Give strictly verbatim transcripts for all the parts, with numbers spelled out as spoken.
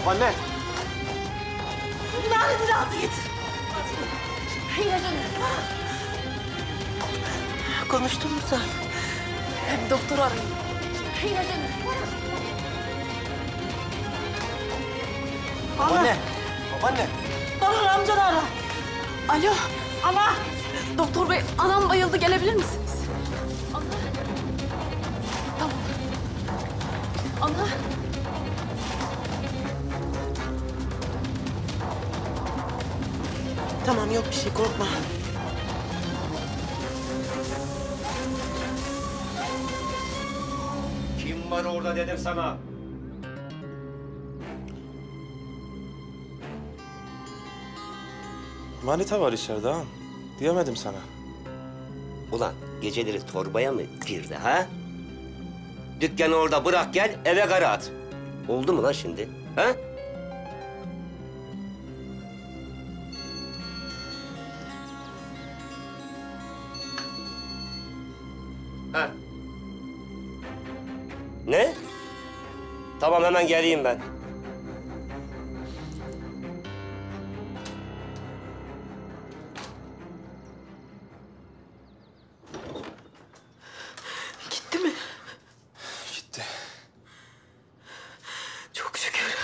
Anne. Lanetini altı getir. İlacını. Konuştun mu sen? Hem doktoru arayın. İlacını. Babaanne. Babaanne. Bana amcanı ara. Alo. Ana. Doktor bey, anam bayıldı. Gelebilir misiniz? Ana. Tamam. Ana. Tamam, yok bir şey, korkma. Kim var orada dedim sana. Manita var içeride ha. Diyemedim sana. Ulan geceleri torbaya mı girdi ha? Dükkanı orada bırak gel eve kara at. Oldu mu lan şimdi? Ha? Ha? Ne? Tamam hemen geleyim ben. Gitti mi? Gitti. Çok şükür.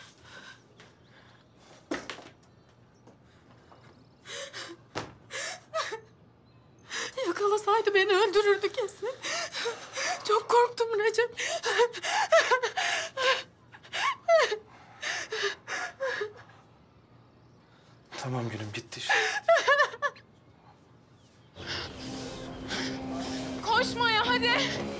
Yakalasaydı beni öldürürdü kesin. Çok korktum Recep. Tamam gülüm gitti işte. Koş Maya hadi.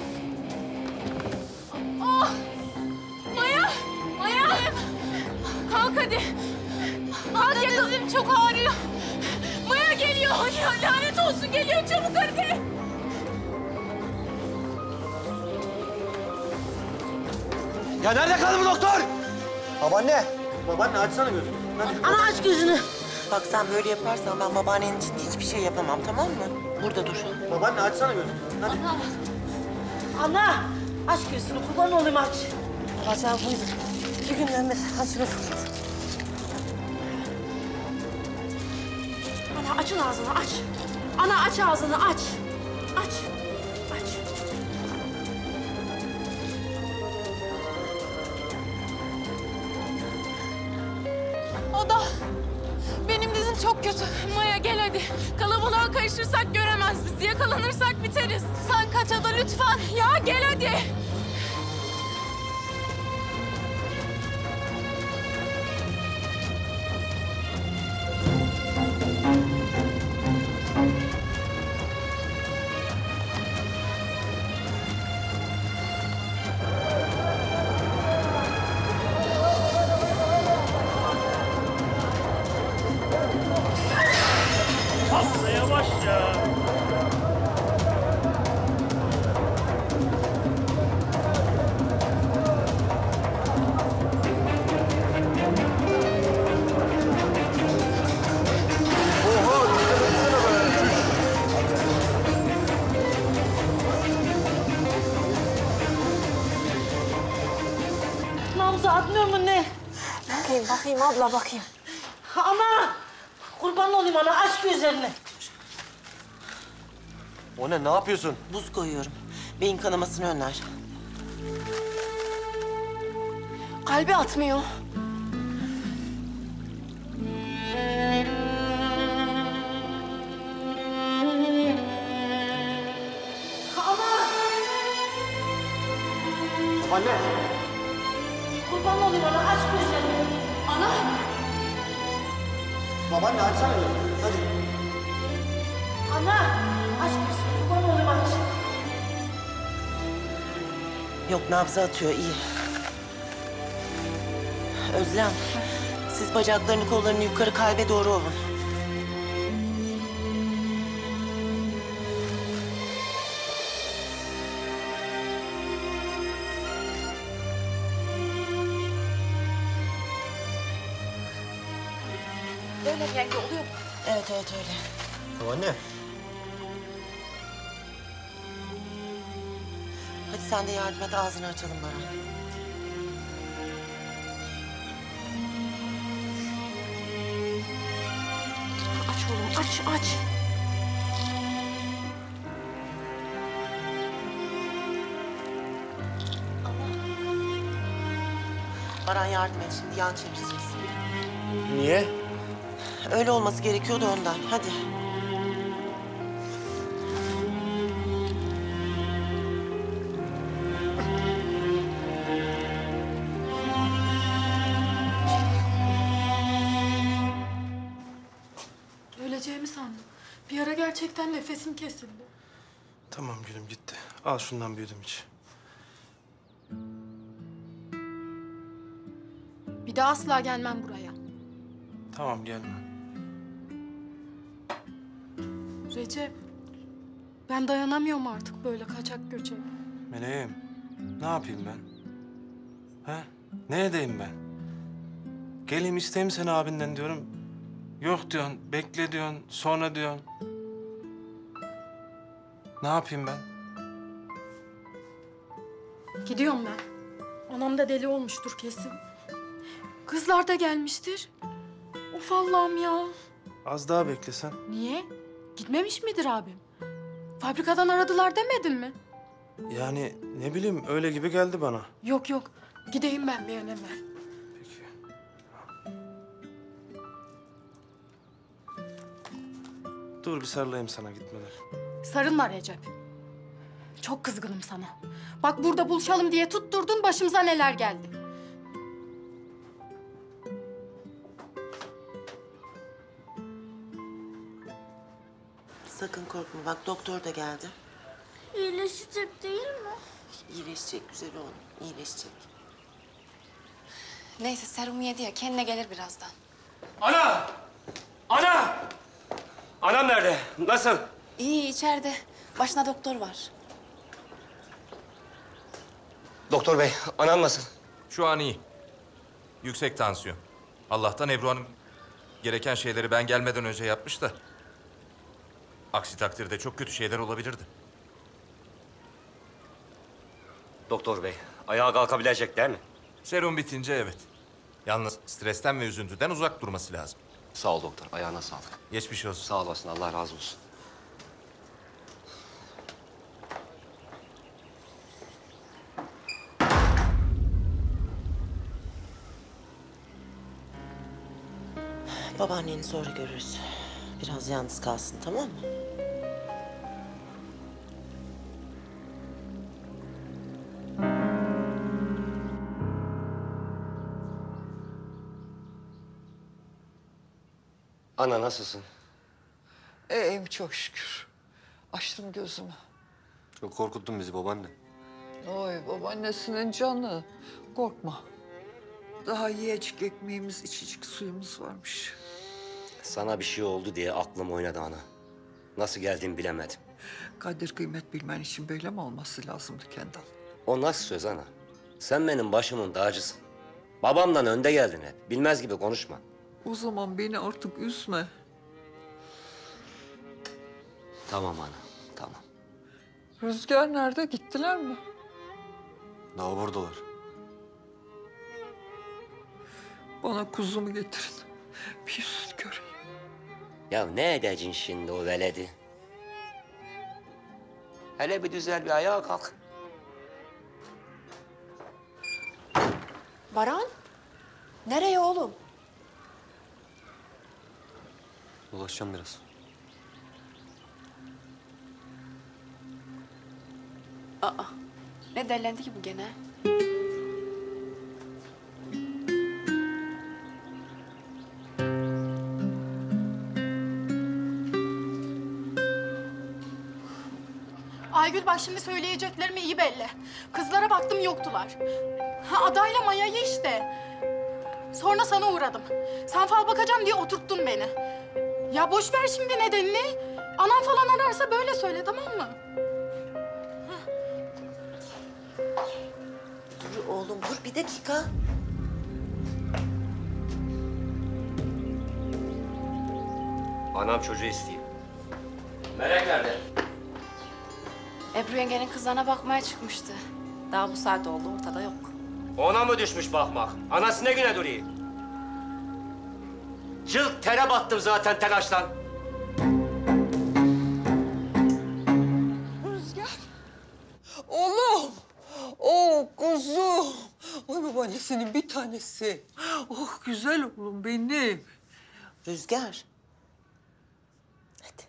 Oh! Maya! Maya! Kalk hadi. Kalk ya dizim çok ağrıyor. Maya geliyor. Ya, lanet olsun geliyor çabuk hadi. Ya nerede kaldı bu doktor? Babaanne. Babaanne açsana gözünü. Hadi. Ana aç gözünü. Bak sen böyle yaparsan ben babaannenin için hiçbir şey yapamam, tamam mı? Burada dur. Babaanne açsana gözünü. Hadi. Ana. Ana aç gözünü, kurban olayım aç. Bacağım buyurun. İki günden beri açını fırladı. Ana açın ağzını aç. Ana aç ağzını aç. Aç. Aç. Ada. Benim dizim çok kötü. Maya gel hadi. Kalabalığa karışırsak göremez bizi. Yakalanırsak biteriz. Sen kaç Ada lütfen. Ya gel hadi. Abla yavaş ya. Nabzı atmıyor mu ne? Bakayım bakayım abla bakayım. Ana! Kurban olayım ana, aç gözlerini. O ne? Ne yapıyorsun? Buz koyuyorum. Beyin kanamasını önler. Kalbi atmıyor. Anne. Kurban olayım ana, aç gözlerini. Ana. Babaanne açsana gözünü. Hadi. Ana! Aç gözünü, kurban olayım aç. Yok, nabzı atıyor, iyi. Özlem, siz bacaklarını, kollarını yukarı kalbe doğru ovun. Böyle mi yenge oluyor mu? Evet, evet öyle. Babaanne. Hadi sen de yardım et, ağzını açalım bana. Aç, aç. Baran yardım et şimdi, yan çevireceksin. Niye? Öyle olması gerekiyordu ondan. Hadi. Öleceğimi sandım. Bir ara gerçekten nefesim kesildi. Tamam gülüm gitti. Al şundan bir yudum iç. Bir daha asla gelmem buraya. Tamam gelme. Recep, ben dayanamıyorum artık böyle kaçak göçek. Meleğim, ne yapayım ben? He? Ne edeyim ben? Geleyim isteyeyim seni abinden diyorum. Yok diyorsun, bekle diyorsun, sonra diyorsun. Ne yapayım ben? Gidiyorum ben. Anam da deli olmuştur kesin. Kızlar da gelmiştir. Of Allah'ım ya. Az daha beklesen. Niye? Gitmemiş midir abim? Fabrikadan aradılar demedin mi? Yani ne bileyim öyle gibi geldi bana. Yok yok. Gideyim ben bir an evvel. Peki. Dur bir sarılayım sana gitmeden. Sarılma Recep. Çok kızgınım sana. Bak burada buluşalım diye tutturdun, başımıza neler geldi. Sakın korkma. Bak doktor da geldi. İyileşecek değil mi? İyileşecek güzel oğlum. İyileşecek. Neyse serum yedi ya, kendine gelir birazdan. Ana! Ana! Anam nerede? Nasıl? İyi, içeride. Başına doktor var. Doktor bey, anam nasıl? Şu an iyi. Yüksek tansiyon. Allah'tan Ebru Hanım gereken şeyleri ben gelmeden önce yapmış da. Aksi takdirde çok kötü şeyler olabilirdi. Doktor bey, ayağa kalkabilecek değil mi? Serum bitince evet. Yalnız stresten ve üzüntüden uzak durması lazım. Sağ ol doktor. Ayağına sağlık. Geçmiş olsun. Sağ olasın. Allah razı olsun. Babaanneni sonra görürüz. Biraz yalnız kalsın, tamam mı? Ana nasılsın? İyiyim çok şükür. Açtım gözümü. Çok korkuttun bizi babaanne. Oy babaannesinin canı. Korkma. Daha yiyecek ekmeğimiz, içecek suyumuz varmış. Sana bir şey oldu diye aklım oynadı ana. Nasıl geldiğimi bilemedim. Kadir kıymet bilmen için böyle mi olması lazımdı Kendal? O nasıl söz ana? Sen benim başımın tacısın. Babamdan önde geldin hep. Bilmez gibi konuşma. O zaman beni artık üzme. Tamam ana, tamam. Rüzgar nerede? Gittiler mi? Daha buradalar. Bana kuzumu getirin. Bir yüzünü göreyim. Ya ne edeceksin şimdi o veledi? Hele bir düzel bir ayağa kalk. Baran, nereye oğlum? Dolaşacağım biraz. Aa, ne derlendi ki bu gene? Aygül bak şimdi söyleyeceklerimi iyi belli. Kızlara baktım yoktular. Ha, adayla Maya'yı işte. Sonra sana uğradım. Sen fal bakacağım diye oturttun beni. Ya boş ver şimdi nedenini. Anam falan ararsa böyle söyle, tamam mı? Dur oğlum, dur bir dakika. Anam çocuğu isteyeyim. Melek nerede? Ebru yengenin kızlarına bakmaya çıkmıştı. Daha bu saat oldu, ortada yok. Ona mı düşmüş bakmak? Anası ne güne duruyor? Cılk tere battım zaten telaştan. annesinin bir tanesi. Oh güzel oğlum benim. Rüzgar. Hadi.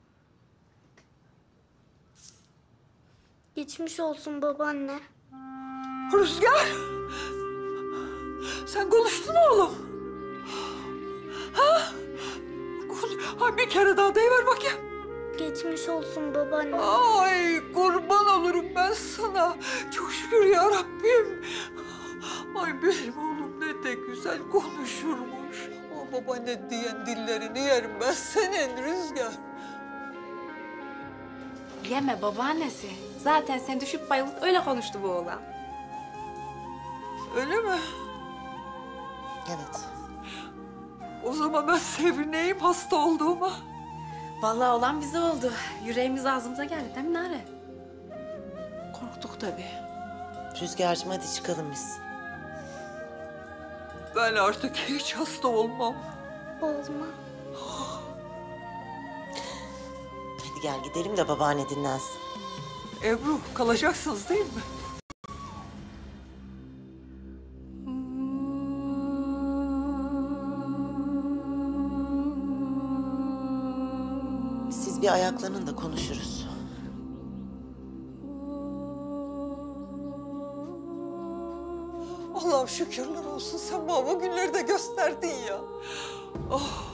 Geçmiş olsun babaanne. Rüzgar. Sen konuştun oğlum. Ha? Kon- Ha, bir kere daha deyiver bakayım. Geçmiş olsun babaanne. Ay kurban olurum ben sana. Çok şükür ya Rabbim. Ay benim oğlum ne de güzel konuşurmuş. O babaanne diyen dillerini yerim ben senin Rüzgar. Yeme babaannesi. Zaten sen düşüp bayılıp öyle konuştu bu oğlan. Öyle mi? Evet. O zaman ben sevineyim hasta olduğuma. Vallahi olan bize oldu. Yüreğimiz ağzımıza geldi değil mi Nare? Korktuk tabii. Rüzgar'cığım hadi çıkalım biz. Ben artık hiç hasta olmam. Olma. Hadi gel gidelim de babaanne dinlensin. Ebru kalacaksınız değil mi? Siz bir ayaklanın da konuşuruz. Allah'ım şükürler olsun sen bana bu günleri de gösterdin ya. Oh.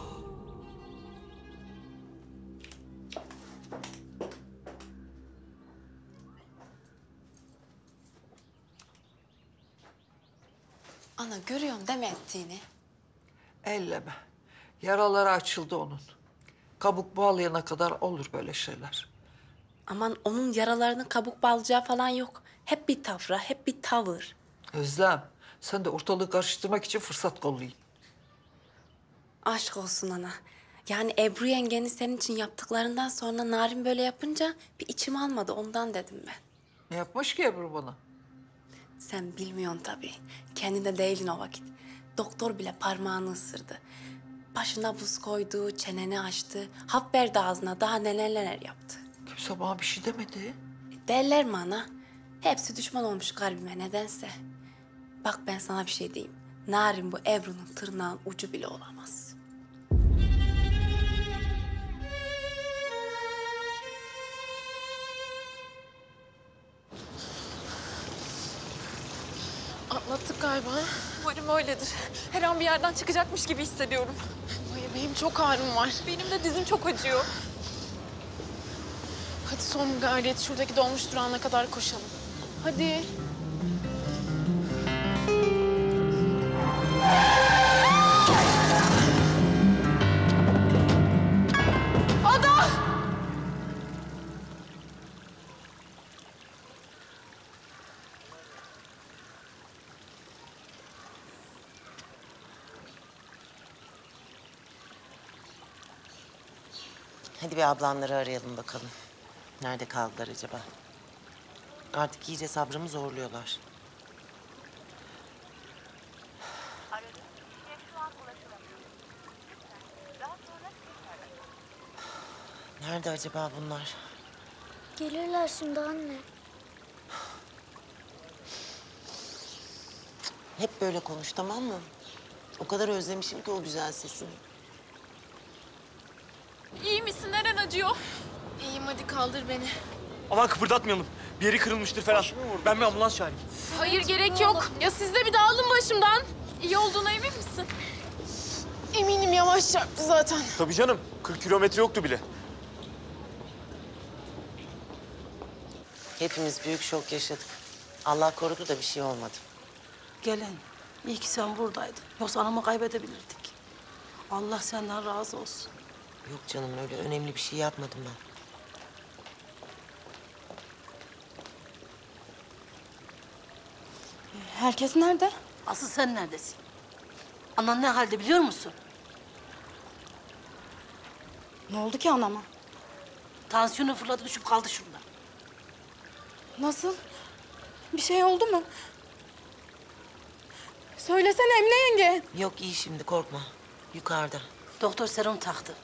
Ana görüyorsun deme ettiğini. Elleme. Yaraları açıldı onun. Kabuk bağlayana kadar olur böyle şeyler. Aman onun yaralarının kabuk bağlayacağı falan yok. Hep bir tafra, hep bir tavır. Özlem, sen de ortalığı karıştırmak için fırsat kollayın. Aşk olsun ana. Yani Ebru yengenin senin için yaptıklarından sonra Narin böyle yapınca bir içim almadı. Ondan dedim ben. Ne yapmış ki Ebru bana? Sen bilmiyorsun tabii. Kendinde değilin o vakit. Doktor bile parmağını ısırdı. Başına buz koydu, çeneni açtı. Hap verdi ağzına, daha neler neler yaptı. Kimse bana bir şey demedi. Derler mi ana? Hepsi düşman olmuş kalbime nedense. Bak ben sana bir şey diyeyim. Narin bu Ebru'nun tırnağın ucu bile olamaz. Atlattık galiba. Umarım öyledir. Her an bir yerden çıkacakmış gibi hissediyorum. Ay, benim çok ağrım var. Benim de dizim çok acıyor. Hadi son gayret şuradaki dolmuş durağına kadar koşalım. Hadi. Ada! Hadi bir ablamları arayalım bakalım. Nerede kaldılar acaba? Artık iyice sabrımı zorluyorlar. Nerede acaba bunlar? Gelirler şimdi anne. Hep böyle konuş tamam mı? O kadar özlemişim ki o güzel sesini. İyi misin? Neren acıyor? İyiyim, hadi kaldır beni. Aman kıpırdatmayalım. Bir yeri kırılmıştır falan. Ben bir ambulans çağırayım. Hayır, gerek yok. Ya siz de bir dağılın başımdan. İyi olduğuna emin misin? Eminim, yavaş çarptı zaten. Tabii canım. kırk kilometre yoktu bile. Hepimiz büyük şok yaşadık. Allah korudu da bir şey olmadı. Gelin, iyi ki sen buradaydın. Yoksa anamı kaybedebilirdik. Allah senden razı olsun. Yok canım öyle önemli bir şey yapmadım ben. Herkes nerede? Asıl sen neredesin? Anan ne halde biliyor musun? Ne oldu ki anama? Tansiyonu fırladı düşüp kaldı şurada. Nasıl? Bir şey oldu mu? Söylesene Emine yenge. Yok iyi şimdi korkma. Yukarıda. Doktor serum taktı.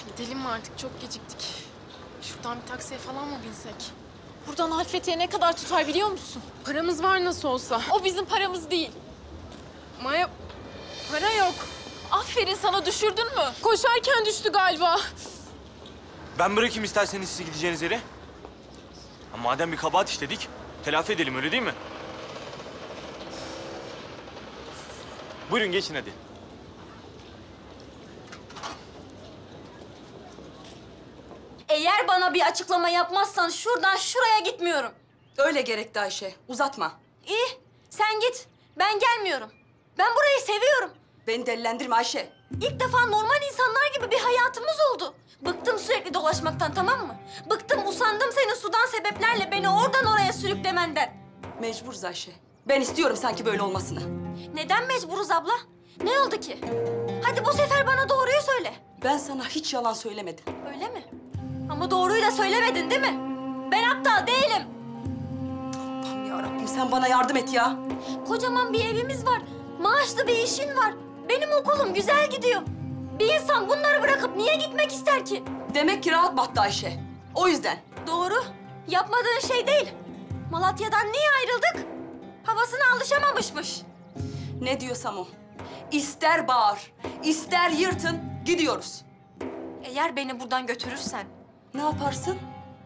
Gidelim mi artık? Çok geciktik. Şuradan bir taksiye falan mı binsek? Buradan Halfeti'ye ne kadar tutar biliyor musun? Paramız var nasıl olsa. O bizim paramız değil. Maya, para yok. Aferin sana, düşürdün mü? Koşarken düştü galiba. Ben bırakayım isterseniz sizi gideceğiniz yere. Ha, madem bir kabahat işledik, telafi edelim öyle değil mi? Buyurun geçin hadi. Eğer bana bir açıklama yapmazsan şuradan şuraya gitmiyorum. Öyle gerekti Ayşe. Uzatma. İyi, sen git. Ben gelmiyorum. Ben burayı seviyorum. Beni delilendirme Ayşe. İlk defa normal insanlar gibi bir hayatımız oldu. Bıktım sürekli dolaşmaktan, tamam mı? Bıktım, usandım senin sudan sebeplerle beni oradan oraya sürüklemenden. Mecburuz Ayşe. Ben istiyorum sanki böyle olmasını. Neden mecburuz abla? Ne oldu ki? Hadi bu sefer bana doğruyu söyle. Ben sana hiç yalan söylemedim. Öyle mi? Ama doğruyu da söylemedin değil mi? Ben aptal değilim. Allah'ım yarabbim sen bana yardım et ya. Kocaman bir evimiz var. Maaşlı bir işin var. Benim okulum güzel gidiyor. Bir insan bunları bırakıp niye gitmek ister ki? Demek ki rahat battı Ayşe. O yüzden. Doğru. Yapmadığın şey değil. Malatya'dan niye ayrıldık? Havasına alışamamışmış. Ne diyorsam o. İster bağır, ister yırtın, gidiyoruz. Eğer beni buradan götürürsen... Ne yaparsın?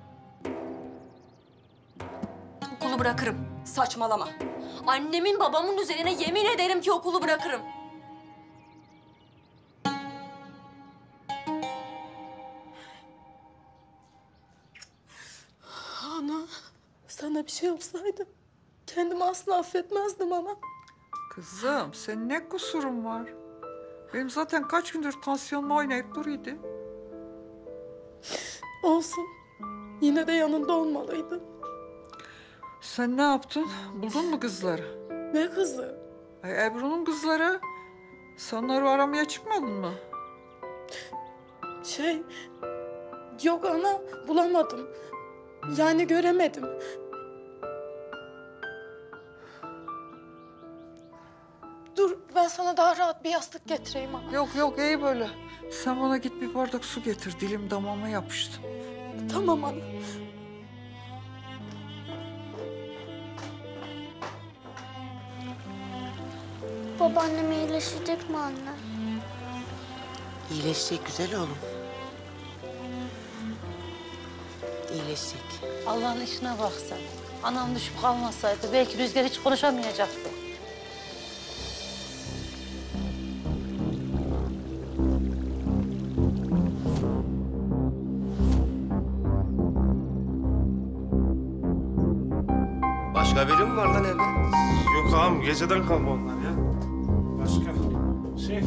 Okulu bırakırım. Saçmalama. Annemin babamın üzerine yemin ederim ki okulu bırakırım. Ana, sana bir şey olsaydı kendimi asla affetmezdim ana. Kızım senin ne kusurun var? Benim zaten kaç gündür tansiyonla oynayıp duruyordu. Olsun. Yine de yanında olmalıydım. Sen ne yaptın? Buldun mu kızları? Ne kızı? Ay, Ebru'nun kızları. Sen onları aramaya çıkmadın mı? Şey... Yok ana, bulamadım. Yani göremedim. Dur, ben sana daha rahat bir yastık getireyim ana. Yok yok iyi böyle. Sen bana git bir bardak su getir. Dilim damağıma yapıştı. Tamam ana. Babaannem iyileşecek mi anne? İyileşecek güzel oğlum. İyileşecek. Allah'ın işine bak sen. Anam düşüp kalmasaydı belki Rüzgar hiç konuşamayacaktı. Başka biri mi var lan evde? Yok ağam geceden kalma onlar ya. Başka şey.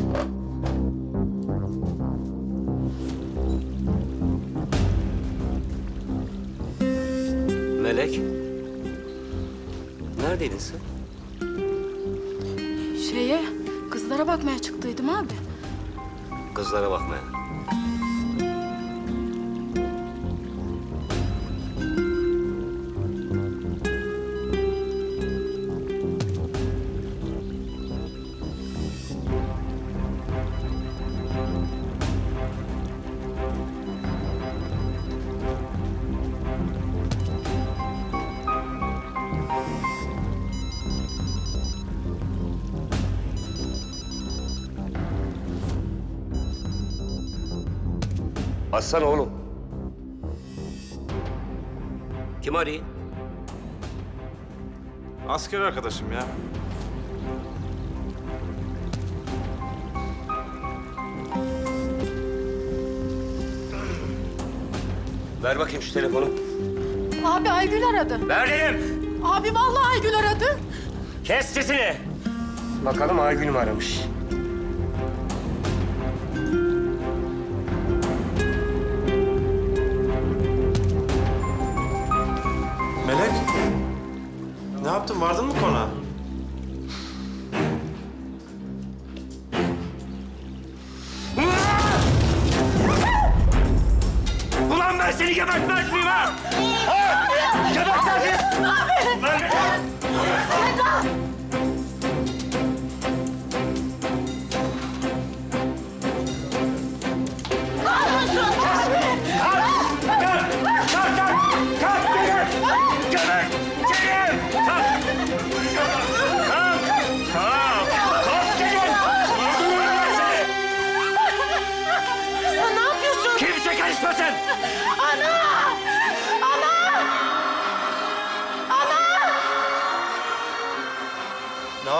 Melek. Neredeydin sen? Şeye, kızlara bakmaya çıktıydım abi. Kızlara bakmaya. Açsana oğlum. Kim arıyor? Asker arkadaşım ya. Ver bakayım şu telefonu. Abi Aygül aradı. Ver dedim. Abi vallahi Aygül aradı. Kes sesini. Bakalım Aygül mü aramış? Melek. Ne yaptın? Vardın mı konağa? Ulan ben seni gebertmez miyim ha? Ha? Gebertmez miyim? Ne yapıyorsun?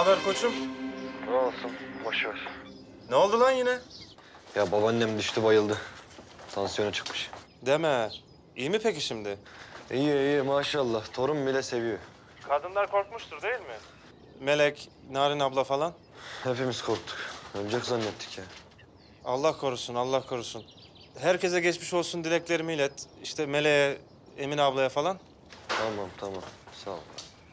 haber koçum? Ne olsun, boş ver. Ne oldu lan yine? Ya babaannem düştü bayıldı. Tansiyonu çıkmış. Deme. İyi mi peki şimdi? İyi iyi maşallah. Torun bile seviyor. Kadınlar korkmuştur değil mi? Melek, Narin abla falan. Hepimiz korktuk. Ölecek zannettik ya. Allah korusun, Allah korusun. Herkese geçmiş olsun dileklerimi ilet. İşte Meleğe, Emine ablaya falan. Tamam tamam. Sağ ol.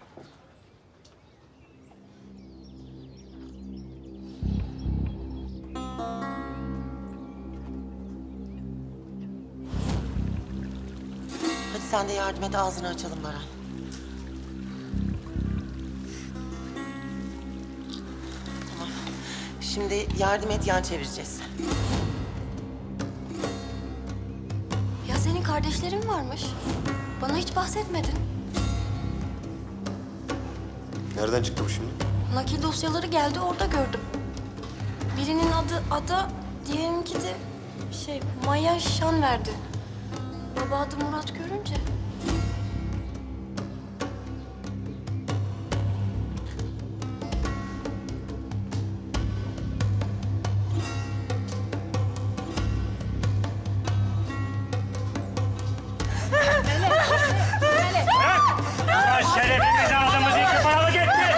Hadi sen de yardım et, ağzını açalım Baran. Tamam. Şimdi yardım et, yan çevireceğiz. Ya senin kardeşlerin varmış. Bana hiç bahsetmedin. Nereden çıktı bu şimdi? Nakil dosyaları geldi, orada gördüm. Birinin adı Ada, diğerininki de şey Maya Şanverdi. Baba adı Murat görünce. Ulan şerefimizi aldığımız iki paralı gitti.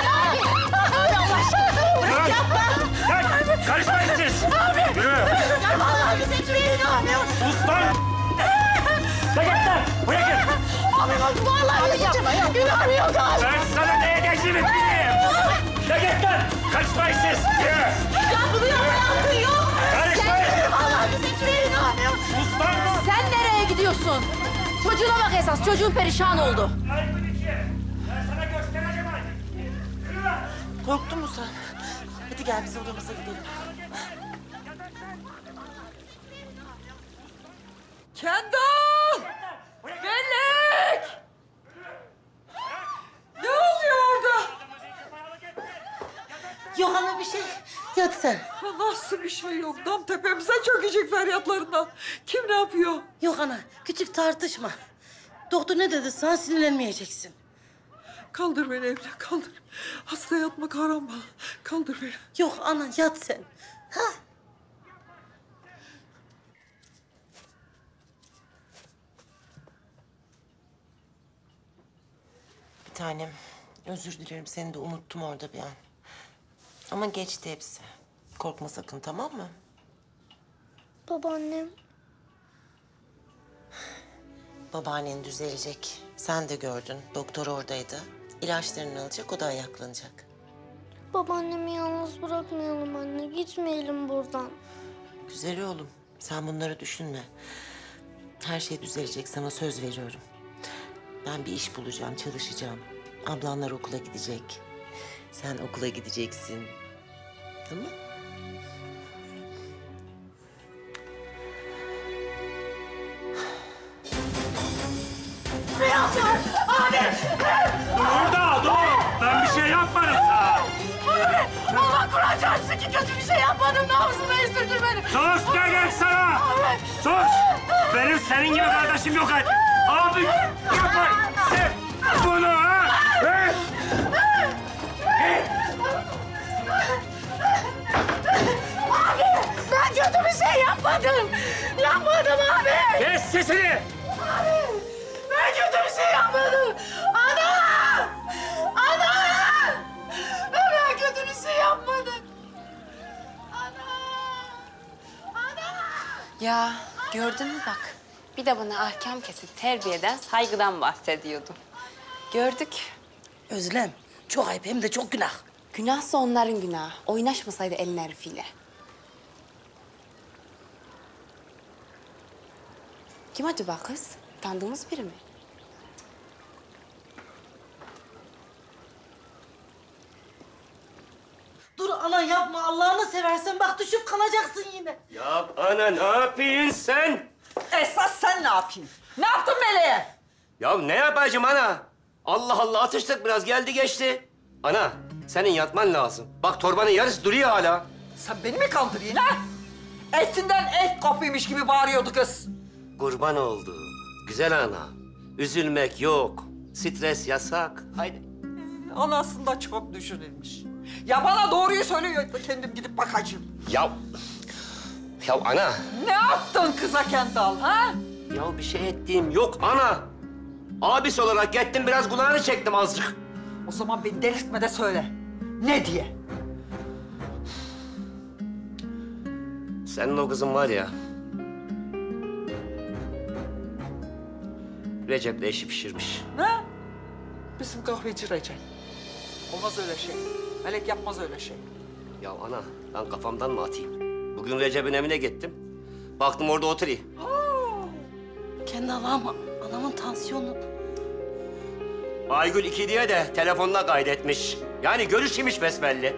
Durun. Kalk, karışmayın siz. Yürü. Ya vallahi bize tüyeyin abi. Sus lan. Ne git lan? Buraya gel. Abi bak vallahi bize tüyeyin. Günahım yok abi. Ben sana neye geçtiğimi bileyim. Ne git lan? Karışmayın siz. Yürü. Ya bunu yapmayın yok. Karışmayın. Vallahi bize tüyeyin abi. Sus lan. Sen nereye gidiyorsun? Çocuğuna bak esas. Çocuğun perişan oldu. Ben sana göstereceğim artık. Yürü lan. Korktun mu sen? Hadi gel biz odamıza gidelim. Kendal! Melek! Ne oluyor orada? Yok ana bir şey. Yat sen. Ya nasıl bir şey yok? Dam tepemize çökecek feryatlarından. Kim ne yapıyor? Yok ana, küçük tartışma. Doktor ne dedi sana, sinirlenmeyeceksin. Kaldır beni evde, kaldır. Hasta yatmak haram bana. Kaldır beni. Yok ana, yat sen. Ha? Bir tanem, özür dilerim. Seni de unuttum orada bir an. Ama geçti hepsi. Korkma sakın, tamam mı? Babaannem. Babaannen düzelecek. Sen de gördün. Doktor oradaydı. İlaçlarını alacak, o da ayaklanacak. Babaannemi yalnız bırakmayalım anne. Gitmeyelim buradan. Güzel oğlum. Sen bunları düşünme. Her şey düzelecek. Sana söz veriyorum. Ben bir iş bulacağım, çalışacağım. Ablanlar okula gidecek. Sen okula gideceksin. Tamam mı? Dur da dur. Ben bir şey yapmadım sana. Abi! Allah Kur'an çarpsın ki kötü bir şey yapmadım. Namusunu esirtir beni. Sus dedim sana. Sus. Benim senin gibi kardeşim yok artık. Abi yapar. Sen bunu ha. He? He? Abi! Ben kötü bir şey yapmadım. Yapmadım abi. Kes sesini. Abi! Ben kötü bir şey yapmadım. Ana! Ana! Ben kötü bir şey yapmadım. Ya gördün mü bak. Bir de bana ahkam kesip terbiyeden, saygıdan bahsediyordu. Gördük. Özlem, çok ayıp hem de çok günah. Günahsa onların günahı. Oynaşmasaydı elin herifiyle. Kim acaba kız? Tanıdığımız biri mi? Dur ana yapma, Allah'ını seversen bak düşüp kalacaksın yine. Ya ana ne yapıyorsun sen? Esas sen ne yapayım? Ne yaptın Meleğe? Ya ne yapacağım ana? Allah Allah atıştık biraz geldi geçti. Ana senin yatman lazım. Bak torbanın yarısı duruyor hala. Sen beni mi kandırıyorsun ha? Etinden et kopuymuş gibi bağırıyordu kız. Kurban oldu. Güzel ana. Üzülmek yok. Stres yasak. Haydi. anasında çok düşünülmüş. Ya bana doğruyu söylüyor da kendim gidip bakacağım. Ya, ya ana. Ne yaptın kıza Kendal ha? Ya bir şey ettiğim yok ana. Abisi olarak gittim biraz kulağını çektim azıcık. O zaman beni delirtme de söyle. Ne diye? Senin o kızın var ya. Recep'le eşi pişirmiş. Ne? Bizim kahveci Recep. Olmaz öyle şey. Melek yapmaz öyle şey. Ya ana ben kafamdan mı atayım? Bugün Recep'in evine gittim. Baktım orada oturuyor. Kendi Allah'ım, anamın tansiyonu. Aygül iki diye de telefonuna kaydetmiş. Yani görüşüymüş besbelli.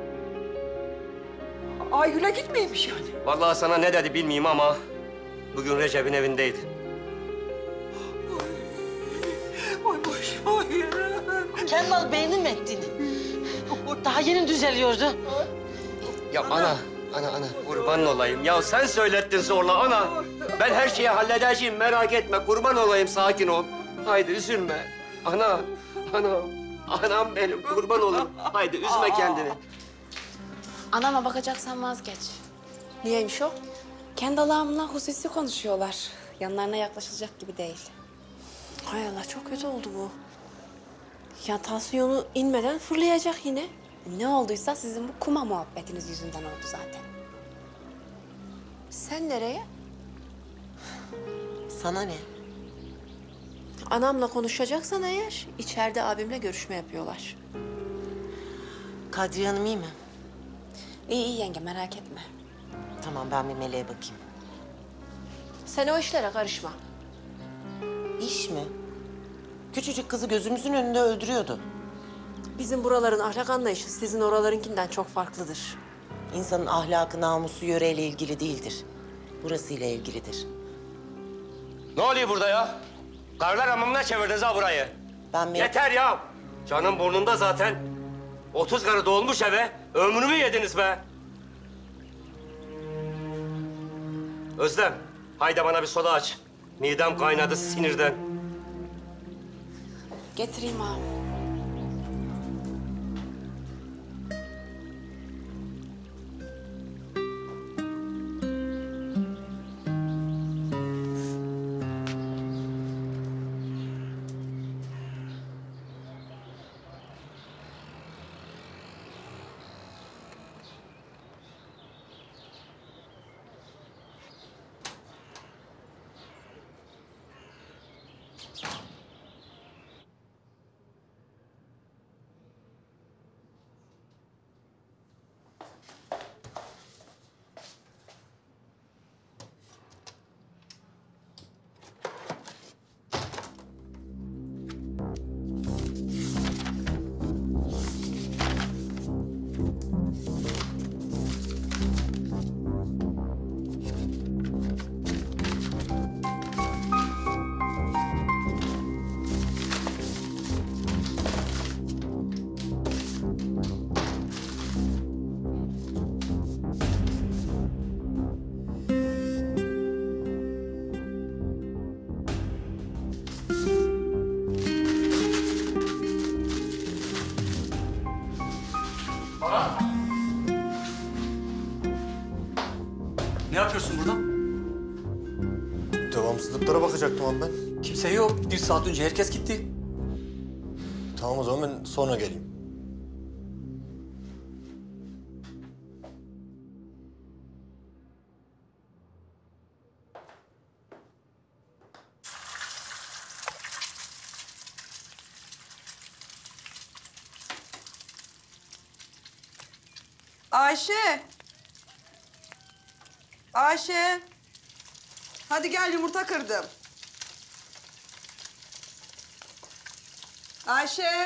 Aygül'e gitmeymiş yani. Vallahi sana ne dedi bilmeyeyim ama bugün Recep'in evindeydi. Ay başıma yerim. Kendal beğendin mi ettiğini? Daha yeni düzeliyordu. Ya ana, ana, ana kurban olayım. Ya sen söylettin zorla ana. Ben her şeyi halledeceğim merak etme. Kurban olayım sakin ol. Haydi üzülme. Ana, anam, anam benim kurban olayım. Haydi üzme kendini. Anama bakacaksan vazgeç. Niyeymiş o? Kendi Allah'ımla hususi konuşuyorlar. Yanlarına yaklaşılacak gibi değil. Hay Allah, çok kötü oldu bu. Ya tansiyonu inmeden fırlayacak yine. Ne olduysa sizin bu kuma muhabbetiniz yüzünden oldu zaten. Sen nereye? Sana ne? Anamla konuşacaksan eğer, içeride abimle görüşme yapıyorlar. Kadriye Hanım iyi mi? İyi iyi yenge, merak etme. Tamam, ben bir Meleğe bakayım. Sen o işlere karışma. İş mi? Küçücük kızı gözümüzün önünde öldürüyordu. Bizim buraların ahlak anlayışı sizin oralarınkinden çok farklıdır. İnsanın ahlakı, namusu yöreyle ilgili değildir. Burasıyla ilgilidir. Ne oluyor burada ya? Karlar hamamına çevirdiniz ha burayı. Ben mi? Yeter ya. Canım burnunda zaten. Otuz karı dolmuş eve. Ömrümü yediniz be. Özlem, haydi bana bir soda aç. Midem kaynadı sinirden. Getireyim abi. Ne yapıyorsun burada? Devamsızlıklara bakacaktım abi ben. Kimse yok. Bir saat önce herkes gitti. Tamam o zaman ben sonra geleyim. Ayşe. Ayşe. Hadi gel yumurta kırdım. Ayşe.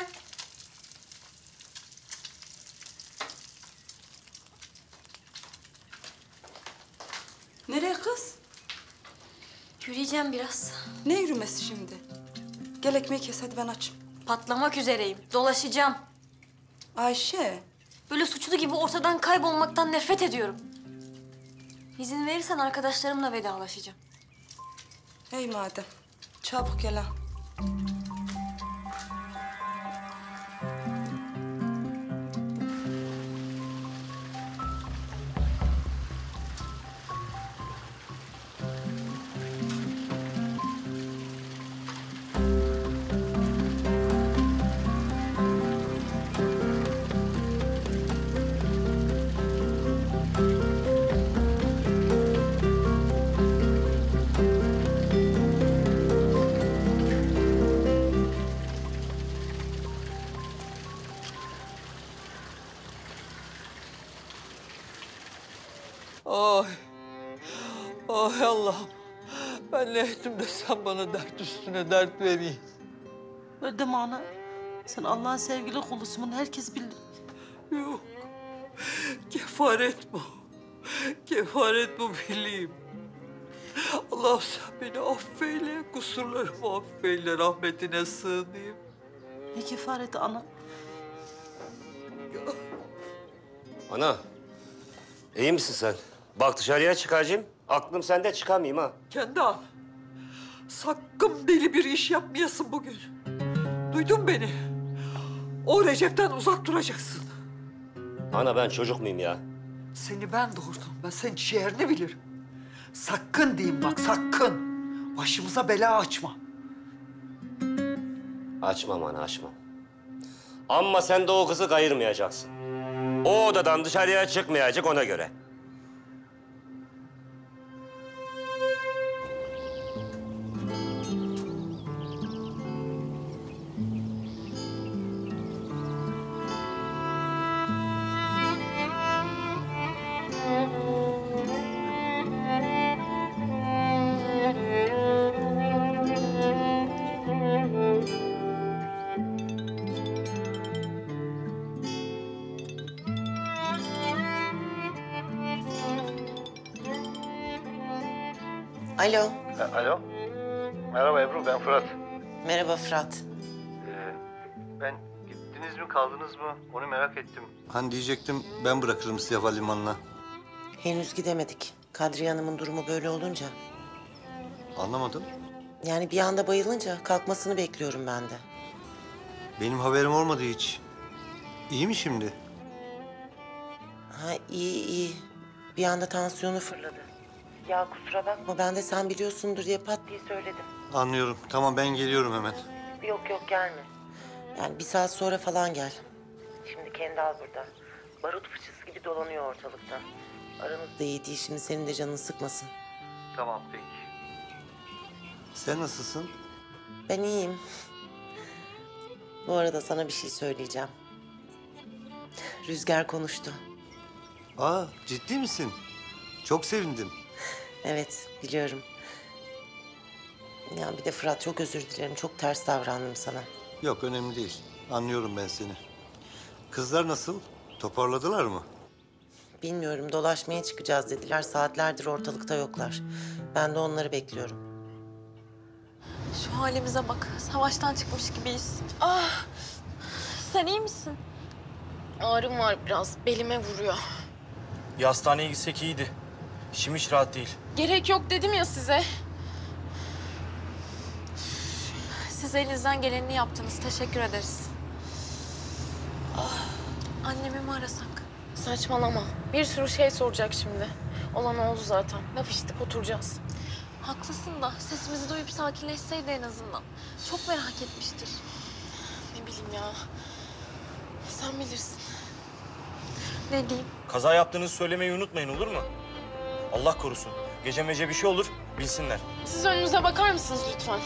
Nereye kız? Yürüyeceğim biraz. Ne yürümesi şimdi? Gel ekmeği kes hadi ben açayım. Patlamak üzereyim. Dolaşacağım. Ayşe. Böyle suçlu gibi ortadan kaybolmaktan nefret ediyorum. İzin verirsen arkadaşlarımla vedalaşacağım. Hey madem. Çabuk gel ha. Ay. Ay Allah'ım. Ben ne ettim de sen bana dert üstüne dert vereyim. Öyle deme ana. Sen Allah'ın sevgili kulusun. Bunu herkes bilir. Yok. Kefaret bu. Kefaret bu bileyim. Allah'ım sen beni affeyle, kusurlarımı affeyle, rahmetine sığınayım. Ne kefareti ana? Ana, iyi misin sen? Bak dışarıya çıkacağım. Aklım sende, çıkamayayım ha. Kendi al. Sakın deli bir iş yapmayasın bugün. Duydun beni. O Recep'ten uzak duracaksın. Ana ben çocuk muyum ya? Seni ben doğurdum. Ben senin ciğerini bilirim. Sakın diyeyim bak, sakın. Başımıza bela açma. Açmam ana, açmam. Ama sen de o kızı kayırmayacaksın. O odadan dışarıya çıkmayacak ona göre. Alo. Alo. Merhaba Ebru, ben Fırat. Merhaba Fırat. Ee, ben gittiniz mi, kaldınız mı? Onu merak ettim. Hani diyecektim, ben bırakırım sizi havalimanına. Henüz gidemedik. Kadriye Hanım'ın durumu böyle olunca. Anlamadım. Yani bir anda bayılınca kalkmasını bekliyorum ben de. Benim haberim olmadı hiç. İyi mi şimdi? Ha iyi iyi. Bir anda tansiyonu fırladı. Ya kusura bakma ben de sen biliyorsundur diye pat diye söyledim. Anlıyorum. Tamam, ben geliyorum hemen. Yok yok gelme. Yani bir saat sonra falan gel. Şimdi Kendal burada. Barut fıçısı gibi dolanıyor ortalıkta. Aramız da iyi değil. Şimdi senin de canın sıkmasın. Tamam, peki. Sen nasılsın? Ben iyiyim. Bu arada sana bir şey söyleyeceğim. Rüzgar konuştu. Aa, ciddi misin? Çok sevindim. Evet, biliyorum. Ya bir de Fırat çok özür dilerim. Çok ters davrandım sana. Yok, önemli değil. Anlıyorum ben seni. Kızlar nasıl? Toparladılar mı? Bilmiyorum, dolaşmaya çıkacağız dediler. Saatlerdir ortalıkta yoklar. Ben de onları bekliyorum. Şu halimize bak. Savaştan çıkmış gibiyiz. Ah! Sen iyi misin? Ağrım var biraz. Belime vuruyor. Bir hastaneye gitsek iyiydi. İçim hiç rahat değil. Gerek yok dedim ya size. Siz elinizden gelenini yaptınız. Teşekkür ederiz. Ah, annemi mi arasak? Saçmalama. Bir sürü şey soracak şimdi. Olan oldu zaten. Laf işitip oturacağız. Haklısın da sesimizi duyup sakinleşseydi en azından. Çok merak etmiştir. Ne bileyim ya. Sen bilirsin. Ne diyeyim? Kaza yaptığınızı söylemeyi unutmayın, olur mu? Allah korusun. Gece mece bir şey olur, bilsinler. Siz önünüze bakar mısınız lütfen?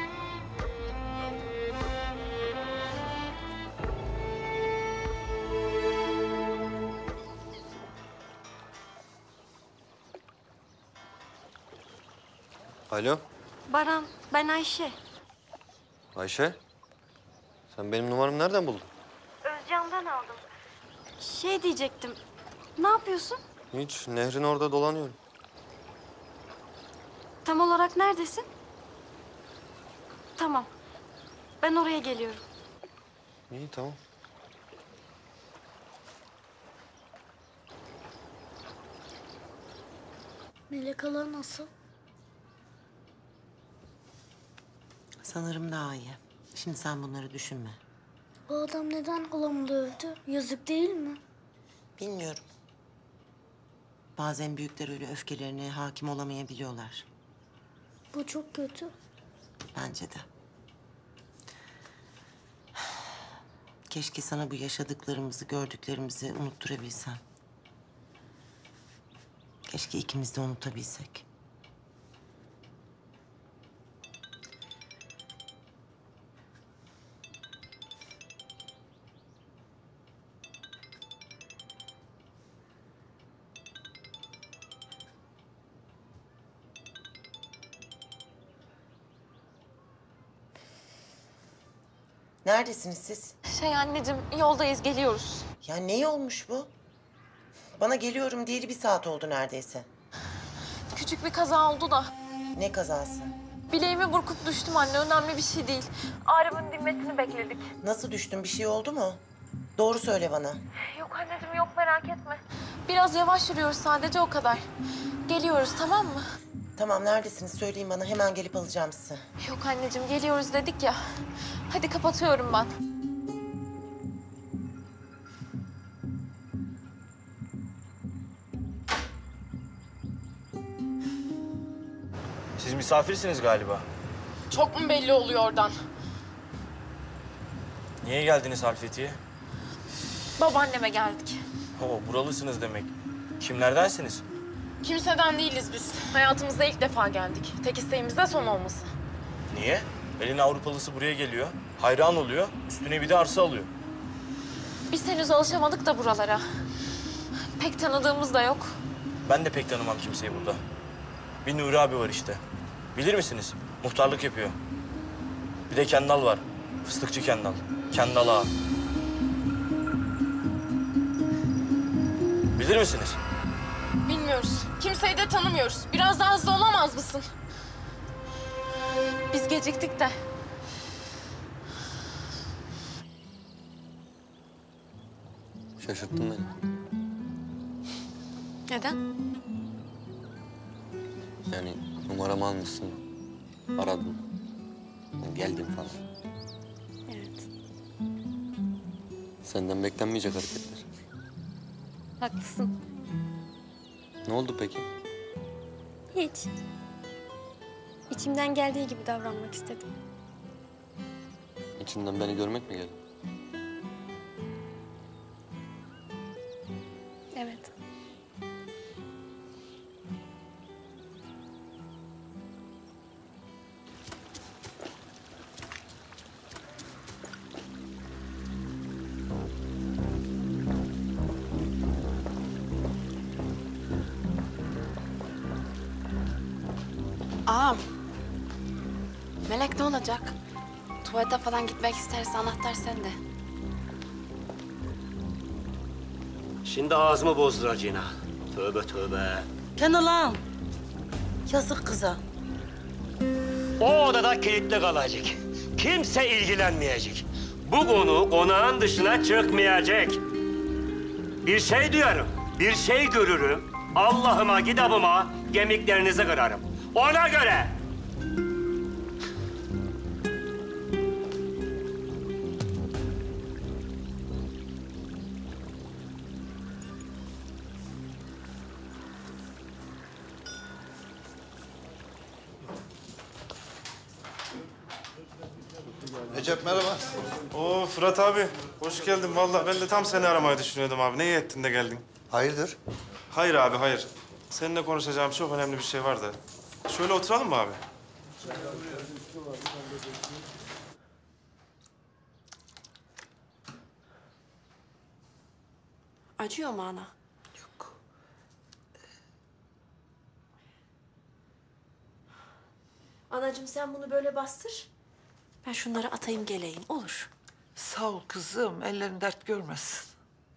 Alo, Baran, ben Ayşe. Ayşe. Sen benim numaramı nereden buldun? Özcan'dan aldım. Şey diyecektim. Ne yapıyorsun? Hiç, nehrin orada dolanıyorum. Tam olarak neredesin? Tamam. Ben oraya geliyorum. İyi, tamam. Melek hala nasıl? Sanırım daha iyi. Şimdi sen bunları düşünme. O adam neden halamı dövdü? Yazık değil mi? Bilmiyorum. Bazen büyükler öyle öfkelerine hakim olamayabiliyorlar. Bu çok kötü. Bence de. Keşke sana bu yaşadıklarımızı, gördüklerimizi unutturabilsem. Keşke ikimiz de unutabilsek. Neredesiniz siz? Şey anneciğim, yoldayız, geliyoruz. Ya ne olmuş bu? Bana geliyorum diyeli bir saat oldu neredeyse. Küçük bir kaza oldu da. Ne kazası? Bileğimi burkup düştüm anne, önemli bir şey değil. Ağrımın dinmesini bekledik. Nasıl düştün, bir şey oldu mu? Doğru söyle bana. Yok anneciğim, yok merak etme. Biraz yavaş yürüyoruz sadece, o kadar. Geliyoruz, tamam mı? Tamam, neredesiniz söyleyin bana, hemen gelip alacağım sizi. Yok anneciğim, geliyoruz dedik ya. Hadi kapatıyorum ben. Siz misafirsiniz galiba. Çok mu belli oluyor oradan? Niye geldiniz Halfeti'ye? Babaanneme geldik. Oo, buralısınız demek. Kimlerdensiniz? Kimseden değiliz biz. Hayatımızda ilk defa geldik. Tek isteğimiz de son olması. Niye? Elin Avrupalısı buraya geliyor, hayran oluyor, üstüne bir de arsa alıyor. Biz henüz alışamadık da buralara. Pek tanıdığımız da yok. Ben de pek tanımam kimseyi burada. Bir Nuri abi var işte. Bilir misiniz? Muhtarlık yapıyor. Bir de Kendal var. Fıstıkçı Kendal. Kendal ağa. Bilir misiniz? Bilmiyoruz. Kimseyi de tanımıyoruz. Biraz daha hızlı olamaz mısın? Biz geciktik de. Şaşırttın beni. Neden? Yani numaramı almışsın, aradın, geldim falan. Evet. Senden beklenmeyecek hareketler. Haklısın. Ne oldu peki? Hiç. İçimden geldiği gibi davranmak istedim. İçinden beni görmek mi geldi? Evet. Ağam. Melek ne olacak? Tuvalete falan gitmek isterse anahtar sende. Şimdi ağzımı bozduracaksın ha. Tövbe tövbe. Kenalan. Yazık kıza. O odada kilitli kalacak. Kimse ilgilenmeyecek. Bu konu konağın dışına çıkmayacak. Bir şey duyarım, bir şey görürüm. Allah'ıma, kitabıma kemiklerinizi kırarım. Ona göre. Recep merhaba. Oo Fırat abi, hoş geldin. Vallahi ben de tam seni aramayı düşünüyordum abi. Ne iyi ettin de geldin. Hayırdır? Hayır abi, hayır. Seninle konuşacağım çok önemli bir şey var da. Şöyle oturalım mı abi? Acıyor mu ana? Yok. Anacığım sen bunu böyle bastır. Ben şunları atayım geleyim, olur. Sağ ol kızım. Ellerin dert görmesin.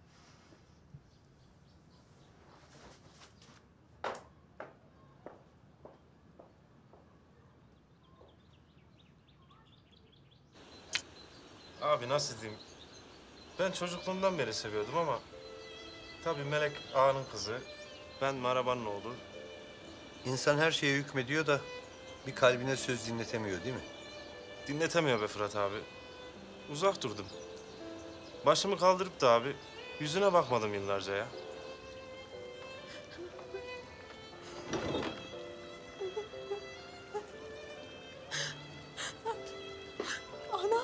Abi nasıl diyeyim? Ben çocukluğumdan beri seviyordum ama... Tabii Melek ağanın kızı, ben Maraban'ın oğlu. İnsan her şeye hükmediyor da bir kalbine söz dinletemiyor değil mi? Dinletemiyor be Fırat abi. Uzak durdum. Başımı kaldırıp da abi yüzüne bakmadım yıllarca ya. Ana.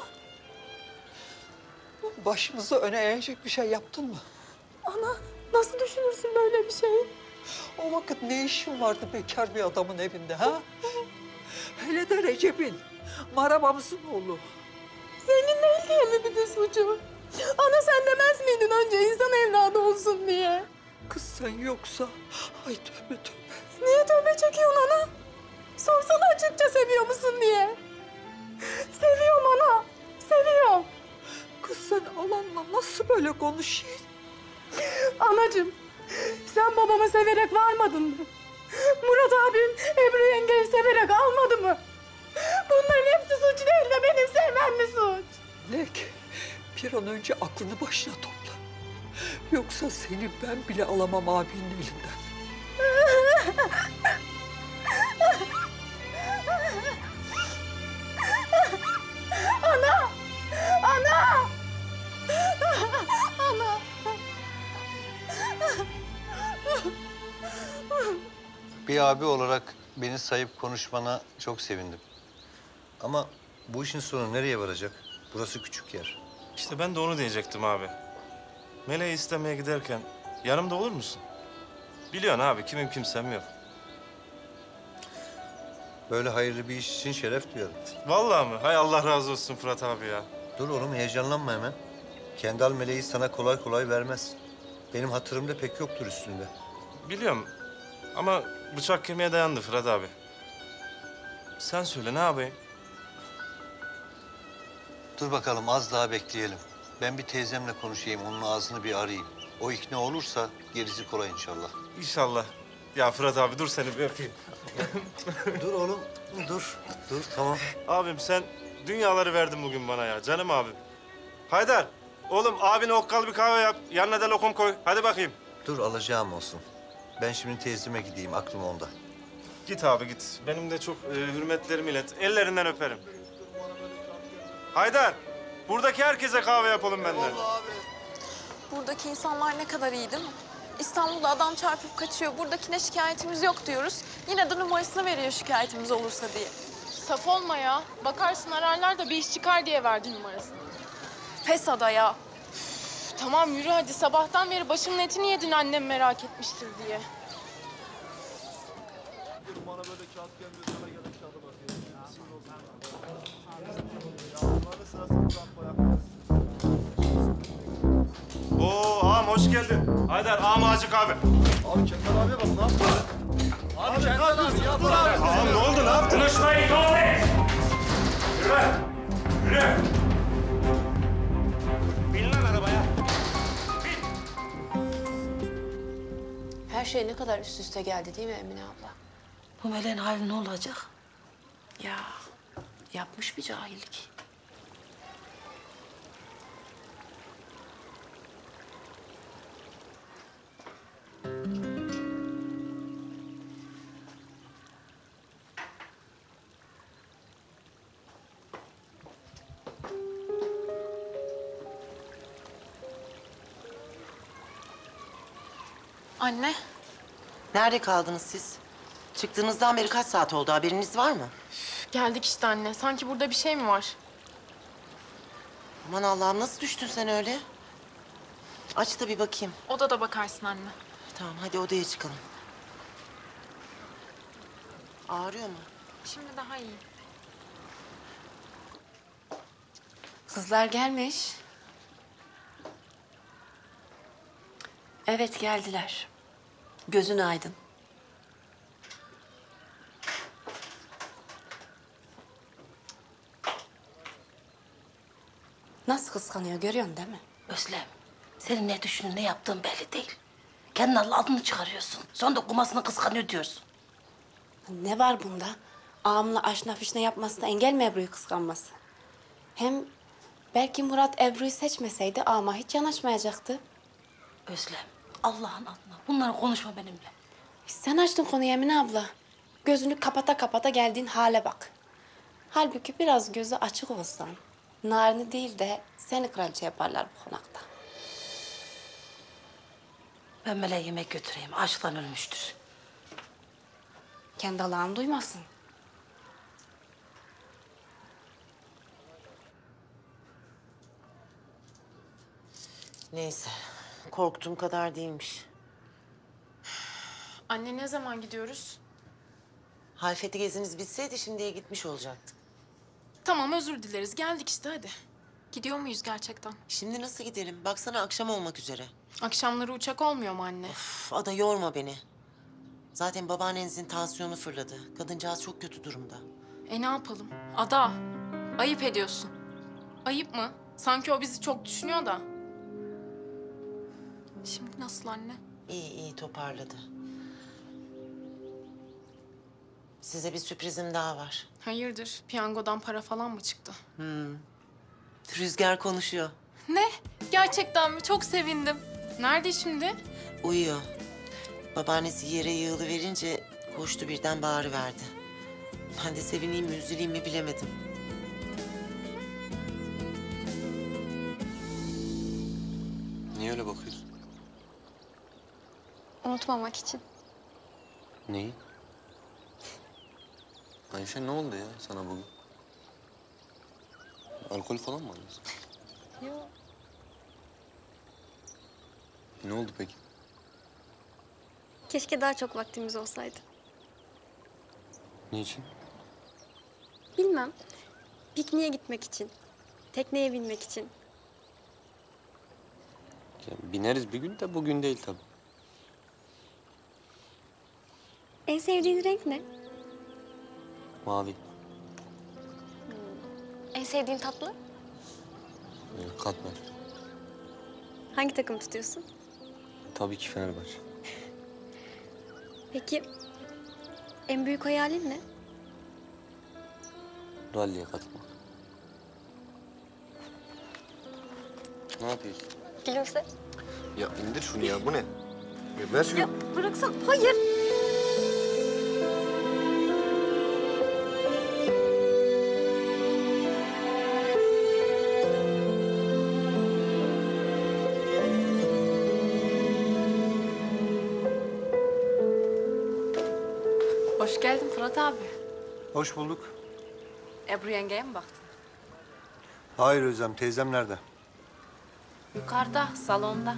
Başımıza öne eğecek bir şey yaptın mı? Ana, nasıl düşünürsün böyle bir şey? O vakit ne işin vardı bekar bir adamın evinde ha? Hele de Recep'in, marabamızın oğlu. Senin değil diye mi bir de suçu? Ana sen demez miydin önce insan evladı olsun diye? Kız sen yoksa, ay tövbe tövbe. Niye tövbe çekiyorsun ana? Sorsana açıkça seviyor musun diye. Seviyorum ana, seviyorum. Kız sen alanla nasıl böyle konuşuyorsun? Anacığım, sen babamı severek varmadın mı? Murat abim Ebru yengeyi severek almadı mı? Bunların hepsi suç değil de benim sevmem mi suç? Lek, bir an önce aklını başına topla. Yoksa seni ben bile alamam abinin elinden. Ana! Ana! Ana! Bir abi olarak beni sayıp konuşmana çok sevindim. Ama bu işin sonu nereye varacak? Burası küçük yer. İşte ben de onu diyecektim abi. Meleği istemeye giderken yanımda olur musun? Biliyorsun abi kimim kimsem yok. Böyle hayırlı bir iş için şeref duyarım. Vallahi mi? Hay Allah razı olsun Fırat abi ya. Dur oğlum heyecanlanma hemen. Kendal meleği sana kolay kolay vermez. Benim hatırım da pek yoktur üstünde. Biliyorum ama bıçak kemiğe dayandı Fırat abi. Sen söyle ne yapayım? Dur bakalım az daha bekleyelim. Ben bir teyzemle konuşayım, onun ağzını bir arayayım. O ikna olursa gerisi kolay inşallah. İnşallah. Ya Fırat abi dur seni bir öpeyim. Dur oğlum, dur. Dur, tamam. Abim sen dünyaları verdin bugün bana ya, canım abim. Haydar, oğlum abine okkalı bir kahve yap, yanına da lokum koy. Hadi bakayım. Dur, alacağım olsun. Ben şimdi teyzeme gideyim, aklım onda. Git abi git. Benim de çok e, hürmetlerimi ilet. Ellerinden öperim. Haydar, buradaki herkese kahve yapalım benden. Buradaki insanlar ne kadar iyi değil mi? İstanbul'da adam çarpıp kaçıyor. Buradakine şikayetimiz yok diyoruz. Yine de numarasını veriyor şikayetimiz olursa diye. Saf olma ya. Bakarsın ararlar da bir iş çıkar diye verdi numarasını. Pes ada ya. Üf, tamam yürü hadi. Sabahtan beri başımın etini yedin annem merak etmiştir diye. Oo ağam hoş geldin. Haydar ağam ağacı kahve. Abi Kendal abiye bak, ne yaptın? Abi Kendal abi ya, dur abi. Ağam ne oldu, ne yaptın? Konuşmayı doğru et. Yürü. Yürü. Bin lan arabaya. Her şey ne kadar üst üste geldi değil mi Emine abla? Bu meleğin hali ne olacak? Ya yapmış bir cahillik. Anne. Nerede kaldınız siz? Çıktığınızdan beri kaç saat oldu, haberiniz var mı? Geldik işte anne. Sanki burada bir şey mi var? Aman Allah'ım, nasıl düştün sen öyle? Aç da bir bakayım. Odada bakarsın anne. Tamam, hadi odaya çıkalım. Ağrıyor mu? Şimdi daha iyi. Kızlar gelmiş. Evet geldiler. Gözün aydın. Nasıl kıskanıyor görüyorsun değil mi? Özlem, senin ne düşündüğün, ne yaptığın belli değil. Kendin Allah adını çıkarıyorsun. Sonra da kumasını kıskanıyor diyorsun. Ne var bunda? Ağamla aşna fişne yapmasına engel mi Ebru'yu kıskanması? Hem belki Murat Ebru'yu seçmeseydi ağama hiç yanaşmayacaktı. Özlem, Allah'ın adına bunları konuşma benimle. Sen açtın konuyu Emine abla. Gözünü kapata kapata geldiğin hale bak. Halbuki biraz gözü açık olsan, Narin'i değil de seni kraliçe yaparlar bu konakta. Ben meleğe yemek götüreyim, açlıktan ölmüştür. Kendi Allah'ın duymasın. Neyse, korktuğum kadar değilmiş. Anne ne zaman gidiyoruz? Halfeti geziniz bitseydi şimdiye gitmiş olacaktık. Tamam özür dileriz. Geldik işte hadi. Gidiyor muyuz gerçekten? Şimdi nasıl gidelim? Baksana akşam olmak üzere. Akşamları uçak olmuyor mu anne? Üf, Ada yorma beni. Zaten babaannenizin tansiyonu fırladı. Kadıncağız çok kötü durumda. E ne yapalım? Ada, ayıp ediyorsun. Ayıp mı? Sanki o bizi çok düşünüyor da. Şimdi nasıl anne? İyi iyi toparladı. Size bir sürprizim daha var. Hayırdır? Piyangodan para falan mı çıktı? Hmm. Rüzgar konuşuyor. Ne? Gerçekten mi? Çok sevindim. Nerede şimdi? Uyuyor. Babaannesi yere yığılı verince koştu birden bağırıverdi. Ben de sevineyim mi üzüleyim mi bilemedim. Niye öyle bakıyorsun? Unutmamak için. Neyi? Ayşe ne oldu ya sana bugün? Alkol falan mı alıyorsun? Yok. Ne oldu peki? Keşke daha çok vaktimiz olsaydı. Niçin? Bilmem. Pikniğe gitmek için. Tekneye binmek için. Ya bineriz bir gün de bugün değil tabii. En sevdiğin renk ne? Mavi. En sevdiğin tatlı? Ee, katmer. Hangi takım tutuyorsun? Tabii ki Fenerbahçe. Peki en büyük hayalin ne? Rally'ye katılmak. Ne yapıyorsun? Gülümse. Ya indir şunu ya, bu ne? Ya ver şunu. Ya bıraksan. Hayır. Hoş geldin Fırat abi. Hoş bulduk. Ebru yengeye mi baktın? Hayır Özlem, teyzem nerede? Yukarıda, salonda.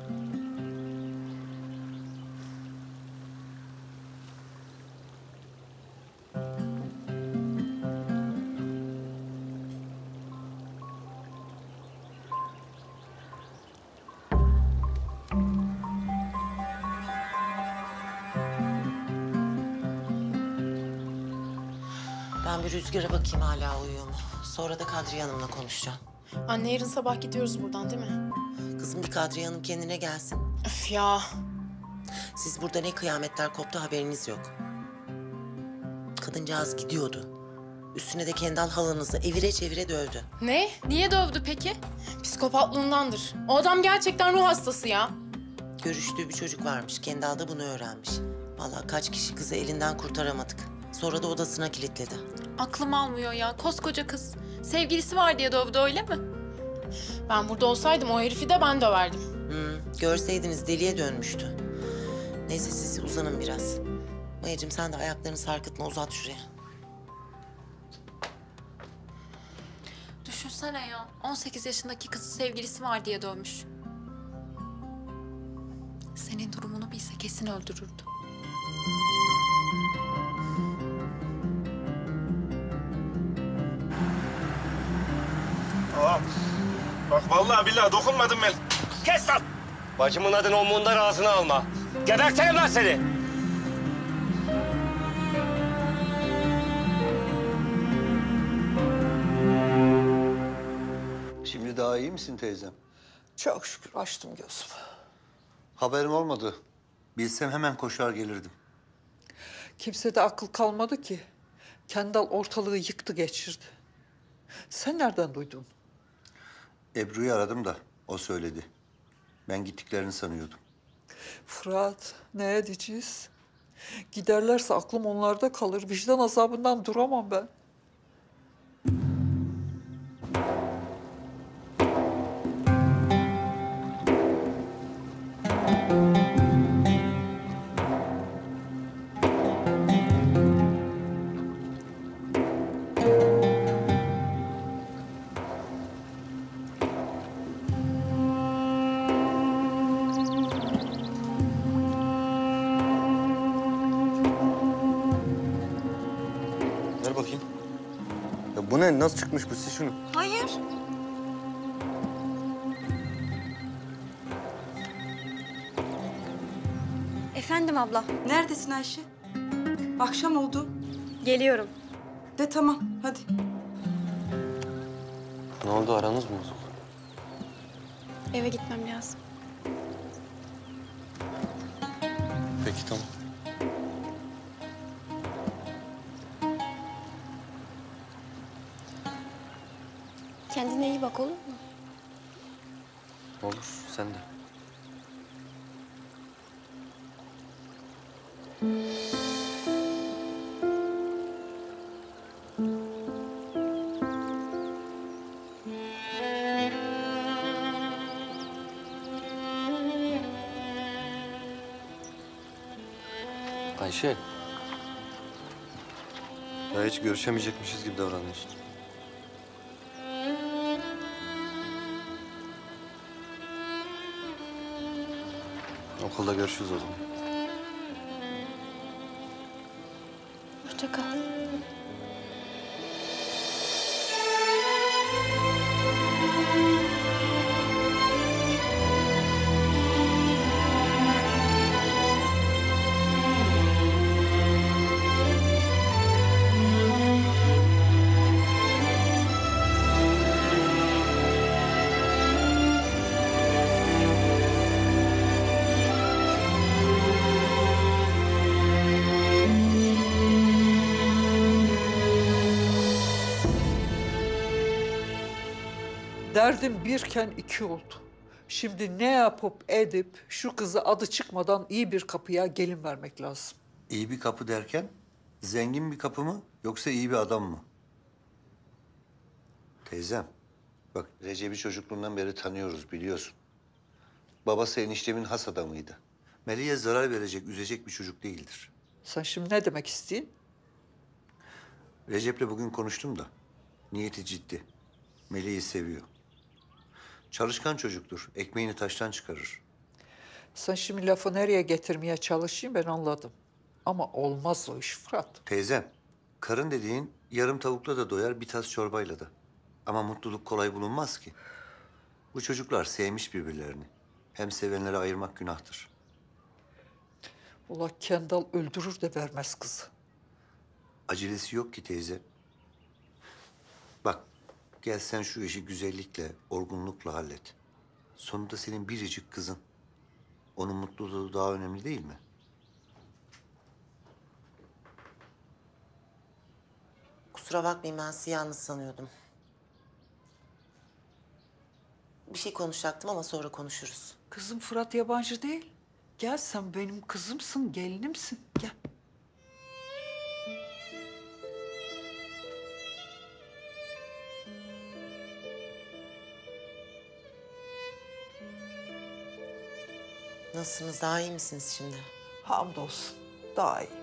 Ben bir Rüzgar'a bakayım hala uyuyor mu? Sonra da Kadriye Hanım'la konuşacağım. Anne yarın sabah gidiyoruz buradan değil mi? Kızım bir Kadriye Hanım kendine gelsin. Öf ya. Siz burada ne kıyametler koptu haberiniz yok. Kadıncağız gidiyordu. Üstüne de Kendal halanızı evire çevire dövdü. Ne? Niye dövdü peki? Psikopatlığındandır. O adam gerçekten ruh hastası ya. Görüştüğü bir çocuk varmış. Kendal da bunu öğrenmiş. Vallahi kaç kişi kızı elinden kurtaramadık. Sonra da odasına kilitledi. Aklım almıyor ya. Koskoca kız. Sevgilisi var diye dövdü öyle mi? Ben burada olsaydım o herifi de ben döverdim. Hmm, görseydiniz deliye dönmüştü. Neyse siz uzanın biraz. Mayacığım sen de ayaklarını sarkıtma uzat şuraya. Düşünsene ya. on sekiz yaşındaki kızı sevgilisi var diye dövmüş. Senin durumunu bilse kesin öldürürdü. Aa, bak vallahi billahi dokunmadım ben. Kes lan! Bacımın adını o mundar ağzına alma. Gebertelim lan seni! Şimdi daha iyi misin teyzem? Çok şükür açtım gözümü. Haberim olmadı. Bilsem hemen koşar gelirdim. Kimsede akıl kalmadı ki. Kendal ortalığı yıktı geçirdi. Sen nereden duydun? Ebru'yu aradım da o söyledi. Ben gittiklerini sanıyordum. Fırat, ne edeceğiz? Giderlerse aklım onlarda kalır. Vicdan azabından duramam ben. Ver bakayım. Ya bu ne? Nasıl çıkmış bu? Sil şunu. Hayır. Efendim abla. Neredesin Ayşe? Akşam oldu. Geliyorum. De tamam, hadi. Ne oldu? Aranız mı bozuldu? Eve gitmem lazım. Peki tamam. Kendine iyi bak olur mu? Olur, sen de. Ayşe. Ya hiç görüşemeyecekmişiz gibi davranıyorsun. Okulda görüşürüz o zaman. Hoşça kal. Derdim birken iki oldu. Şimdi ne yapıp edip şu kızı adı çıkmadan iyi bir kapıya gelin vermek lazım. İyi bir kapı derken zengin bir kapı mı yoksa iyi bir adam mı? Teyzem, bak Recep'i çocukluğundan beri tanıyoruz biliyorsun. Babası eniştemin has adamıydı. Melih'e zarar verecek, üzecek bir çocuk değildir. Sen şimdi ne demek istiyorsun? Recep'le bugün konuştum da niyeti ciddi. Melih'i seviyor. Çalışkan çocuktur, ekmeğini taştan çıkarır. Sen şimdi lafı nereye getirmeye çalışayım ben anladım. Ama olmaz o iş Fırat. Teyzem, karın dediğin yarım tavukla da doyar, bir tas çorbayla da. Ama mutluluk kolay bulunmaz ki. Bu çocuklar sevmiş birbirlerini. Hem sevenleri ayırmak günahtır. Ula Kendal öldürür de vermez kızı. Acelesi yok ki teyze. Bak, gel sen şu işi güzellikle, olgunlukla hallet. Sonunda senin biricik kızın. Onun mutluluğu daha önemli değil mi? Kusura bakmayın ben sizi yalnız sanıyordum. Bir şey konuşacaktım ama sonra konuşuruz. Kızım Fırat yabancı değil. Gel sen benim kızımsın, gelinimsin. Gel. Nasılsınız? Daha iyi misiniz şimdi? Hamdolsun. Daha iyi.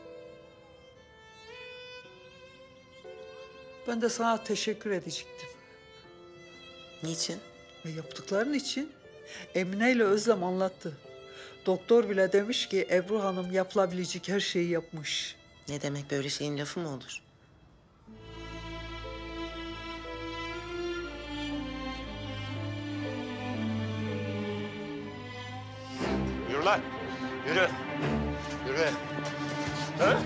Ben de sana teşekkür edecektim. Niçin? E yaptıkların için. Emine ile Özlem anlattı. Doktor bile demiş ki Ebru Hanım yapılabilecek her şeyi yapmış. Ne demek böyle şeyin lafı mı olur? Yürü lan. Yürü. Yürü. Ha?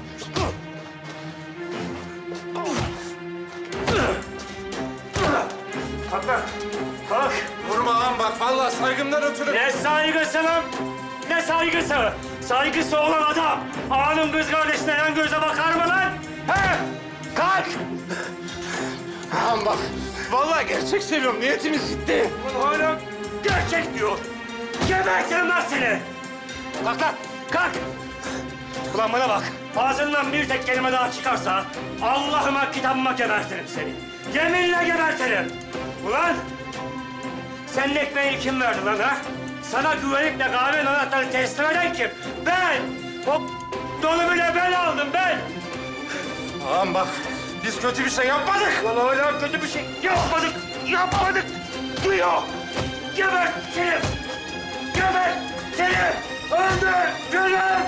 Kalk lan. Kalk. Vurma lan bak vallahi saygımdan ötürü. Ne saygısı lan? Ne saygısı? Saygısı olan adam ağanın kız kardeşine yan göze bakar mı lan? He? Kalk. Ağam bak vallahi gerçek seviyorum niyetimiz ciddi. Hala gerçek diyor. Gebertirim lan seni. Kalk lan. Kalk. Ulan bana bak. Ağzından bir tek kelime daha çıkarsa Allah'ıma kitabıma gebertirim seni. Yeminle gebertirim. Ulan senin ekmeğini kim verdi lan ha? Sana güvenip de kahvenin anahtarını teslim eden kim? Ben! O donu bile ben aldım ben! Ağam bak biz kötü bir şey yapmadık. Lan hala kötü bir şey yapmadık, yapmadık diyor! Gebertirim! Gebertirim! Öldürürüm!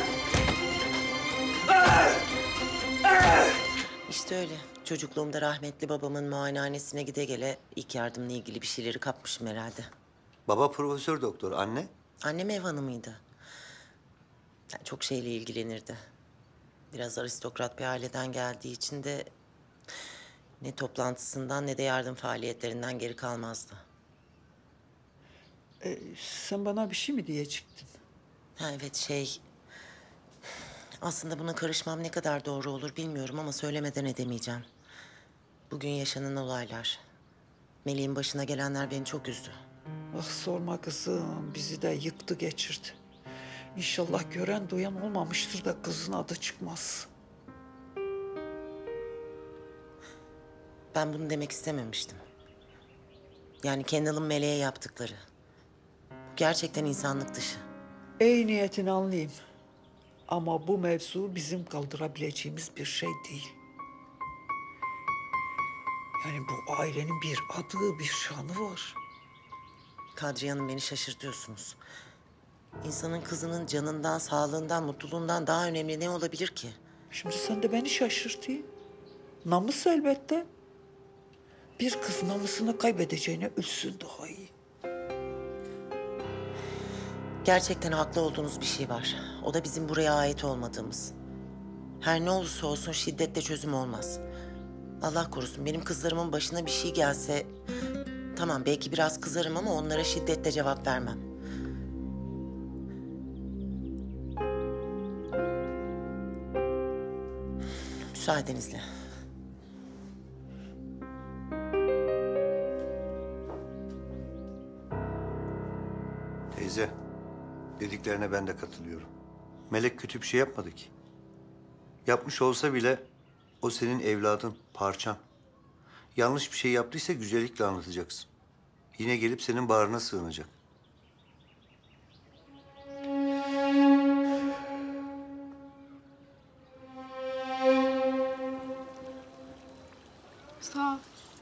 Ah! Ah! İşte öyle. Çocukluğumda rahmetli babamın muayenehanesine gide gele ilk yardımla ilgili bir şeyleri kapmışım herhalde. Baba profesör doktor, anne? Annem ev hanımıydı. Yani çok şeyle ilgilenirdi. Biraz aristokrat bir aileden geldiği için de ne toplantısından ne de yardım faaliyetlerinden geri kalmazdı. Ee, sen bana bir şey mi diyecektin? Ha evet şey... Aslında buna karışmam ne kadar doğru olur bilmiyorum ama söylemeden edemeyeceğim. Bugün yaşanan olaylar, Melih'in başına gelenler beni çok üzdü. Ah sorma kızım, bizi de yıktı geçirdi. İnşallah gören duyan olmamıştır da kızın adı çıkmaz. Ben bunu demek istememiştim. Yani Kendall'ın Melih'e yaptıkları. Bu gerçekten insanlık dışı. İyi niyetini anlayayım. Ama bu mevzu bizim kaldırabileceğimiz bir şey değil. Yani bu ailenin bir adı, bir şanı var. Kadriye Hanım beni şaşırtıyorsunuz. İnsanın kızının canından, sağlığından, mutluluğundan daha önemli ne olabilir ki? Şimdi sen de beni şaşırtayım. Namus elbette. Bir kız namusunu kaybedeceğine ölsün daha iyi. Gerçekten haklı olduğunuz bir şey var. O da bizim buraya ait olmadığımız. Her ne olursa olsun şiddetle çözüm olmaz. Allah korusun benim kızlarımın başına bir şey gelse... Tamam belki biraz kızarım ama onlara şiddetle cevap vermem. Müsaadenizle. Teyze, dediklerine ben de katılıyorum. Melek kötü bir şey yapmadı ki. Yapmış olsa bile o senin evladın, parçan. Yanlış bir şey yaptıysa güzellikle anlatacaksın. Yine gelip senin bağrına sığınacak. Sağ ol.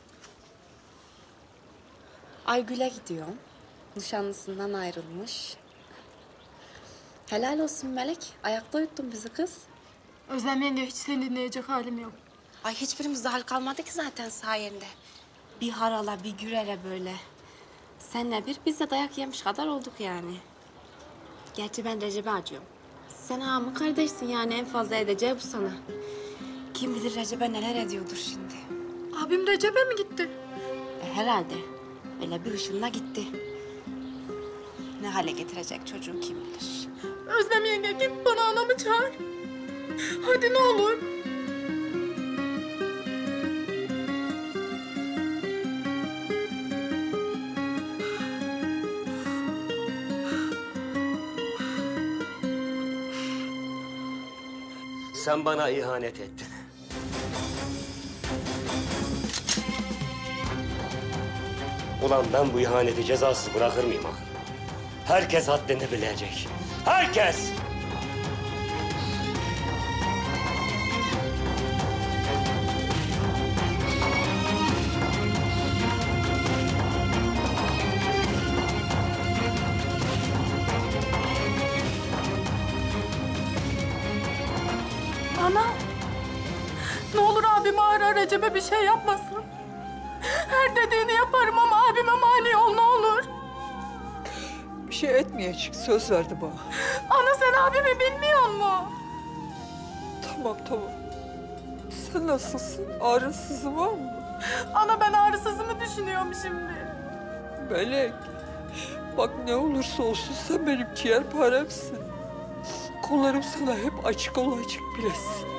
Aygül'e gidiyorum. Nişanlısından ayrılmış. Helal olsun Melek. Ayakta uyuttun bizi kız. Özlem yenge hiç seni dinleyecek halim yok. Ay hiçbirimizde hal kalmadı ki zaten sayende. Bir harala, bir gürele böyle. Senle bir, biz de dayak yemiş kadar olduk yani. Gerçi ben Recep'e acıyorum. Sen ağamın kardeşsin yani en fazla edeceği bu sana. Kim bilir Recep'e neler ediyordur şimdi. Abim Recep'e mi gitti? E, herhalde. Öyle bir ışınla gitti. Ne hale getirecek çocuğu kim bilir. Özlem yenge git bana anamı çağır. Hadi ne olur. Sen bana ihanet ettin. Ulan ben bu ihaneti cezasız bırakır mıyım ha? Herkes haddini bilecek. Herkes! Ana. Ne olur abimi ara Recep'e bir şey yapmasın. Her dediğini yaparım ama abime mani ol ne olur. Bir şey etmeyecek, söz verdi bana. Ana sen abimi bilmiyor musun? Tamam, tamam. Sen nasılsın? Ağrısızın var mı? Ana ben ağrısızımı düşünüyorum şimdi. Melek, bak ne olursa olsun sen benim ciğerparemsin. Kollarım sana hep açık olacak bilesin.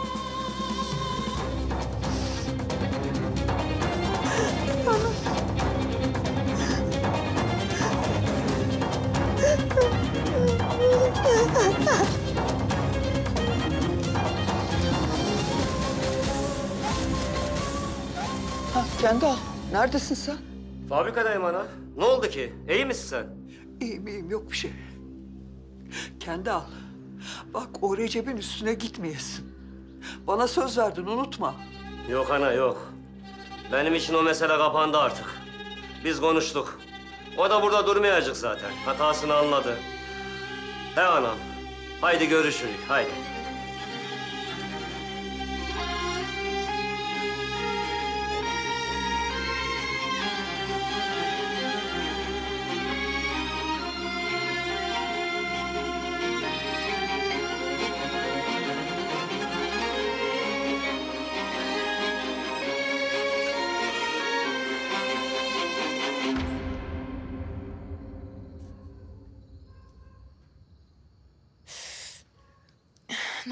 Ha, Kendal, neredesin sen? Fabrikadayım ana. Ne oldu ki? İyi misin sen? İyiyim, iyiyim. Yok bir şey. Kendal, bak o Recep'in üstüne gitmeyesin. Bana söz verdin, unutma. Yok ana, yok. Benim için o mesele kapandı artık. Biz konuştuk. O da burada durmayacak zaten. Hatasını anladı. He anam. Haydi görüşürük, haydi.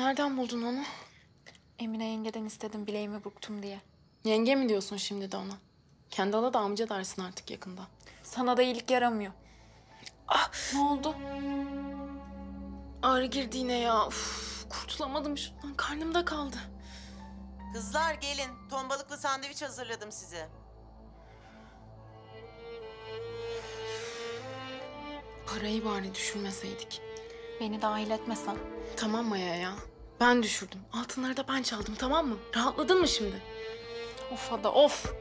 Nereden buldun onu? Emine yengeden istedim bileğimi burktum diye. Yenge mi diyorsun şimdi de ona? Kendala da amca dersin artık yakında. Sana da iyilik yaramıyor. Ah! Ne oldu? Ağrı girdi yine ya. Uf, kurtulamadım şundan. Karnımda kaldı. Kızlar gelin. Ton balıklı sandviç hazırladım size. Parayı bari düşürmeseydik. Beni dahil etmesen. Tamam Maya ya. Ben düşürdüm. Altınları da ben çaldım, tamam mı? Rahatladın mı şimdi? Of Ada of.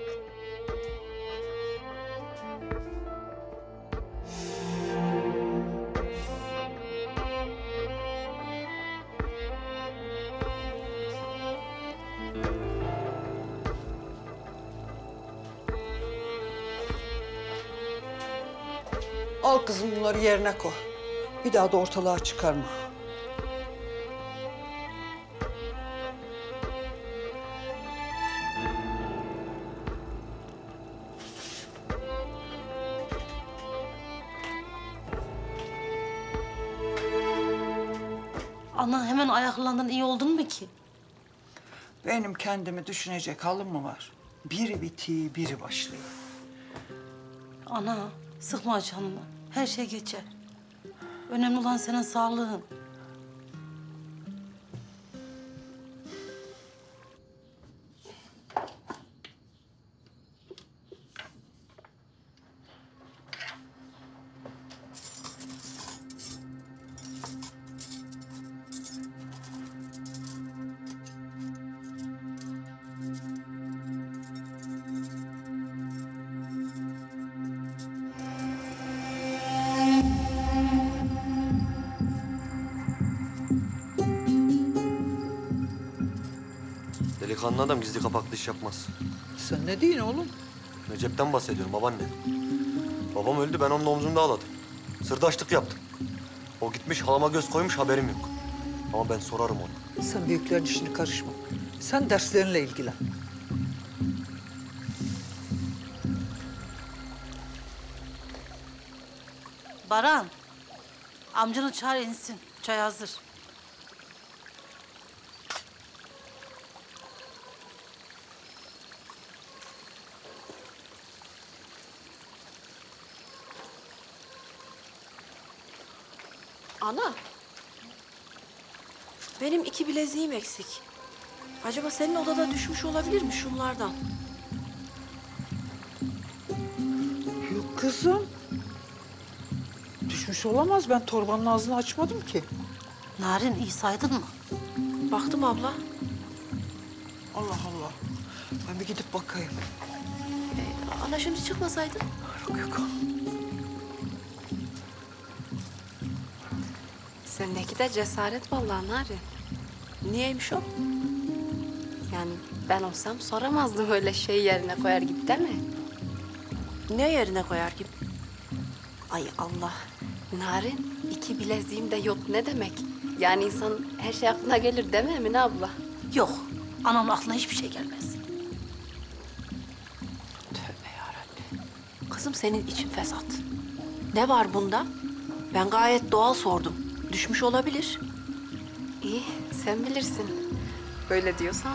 Al kızım bunları yerine koy. Bir daha da ortalığa çıkarma. Ana hemen ayaklandın, iyi oldun mu ki? Benim kendimi düşünecek halim mi var? Biri bitiyor, biri başlıyor. Ana sıkma canını. Her şey geçer. Önemli olan senin sağlığın. Delikanlı adam gizli kapaklı iş yapmaz. Sen ne diyorsun oğlum? Recep'ten bahsediyorum babaanne. Babam öldü, ben onun omzunda ağladım. Sırdaşlık yaptık. O gitmiş halama göz koymuş, haberim yok. Ama ben sorarım ona. Sen büyüklerin işine karışma. Sen derslerinle ilgilen. Baran, amcanı çağır insin. Çay hazır. Ana. Benim iki bileziğim eksik. Acaba senin odada düşmüş olabilir mi şunlardan? Yok kızım. Düşmüş olamaz. Ben torbanın ağzını açmadım ki. Narin iyi saydın mı? Baktım abla. Allah Allah. Ben bir gidip bakayım. Ee, ana şimdi çıkmasaydın. Yok yok. Sendeki de cesaret vallahi Narin. Niyeymiş o? Yani ben olsam soramazdım öyle şey yerine koyar gibi değil mi? Ne yerine koyar gibi? Ay Allah. Narin iki bileziğim de yok ne demek? Yani insan her şey aklına gelir değil mi Emine abla? Yok. Anamın aklına hiçbir şey gelmez. Tövbe yarabbim. Kızım senin için fesat. Ne var bunda? Ben gayet doğal sordum. Düşmüş olabilir. İyi, sen bilirsin. Böyle diyorsan.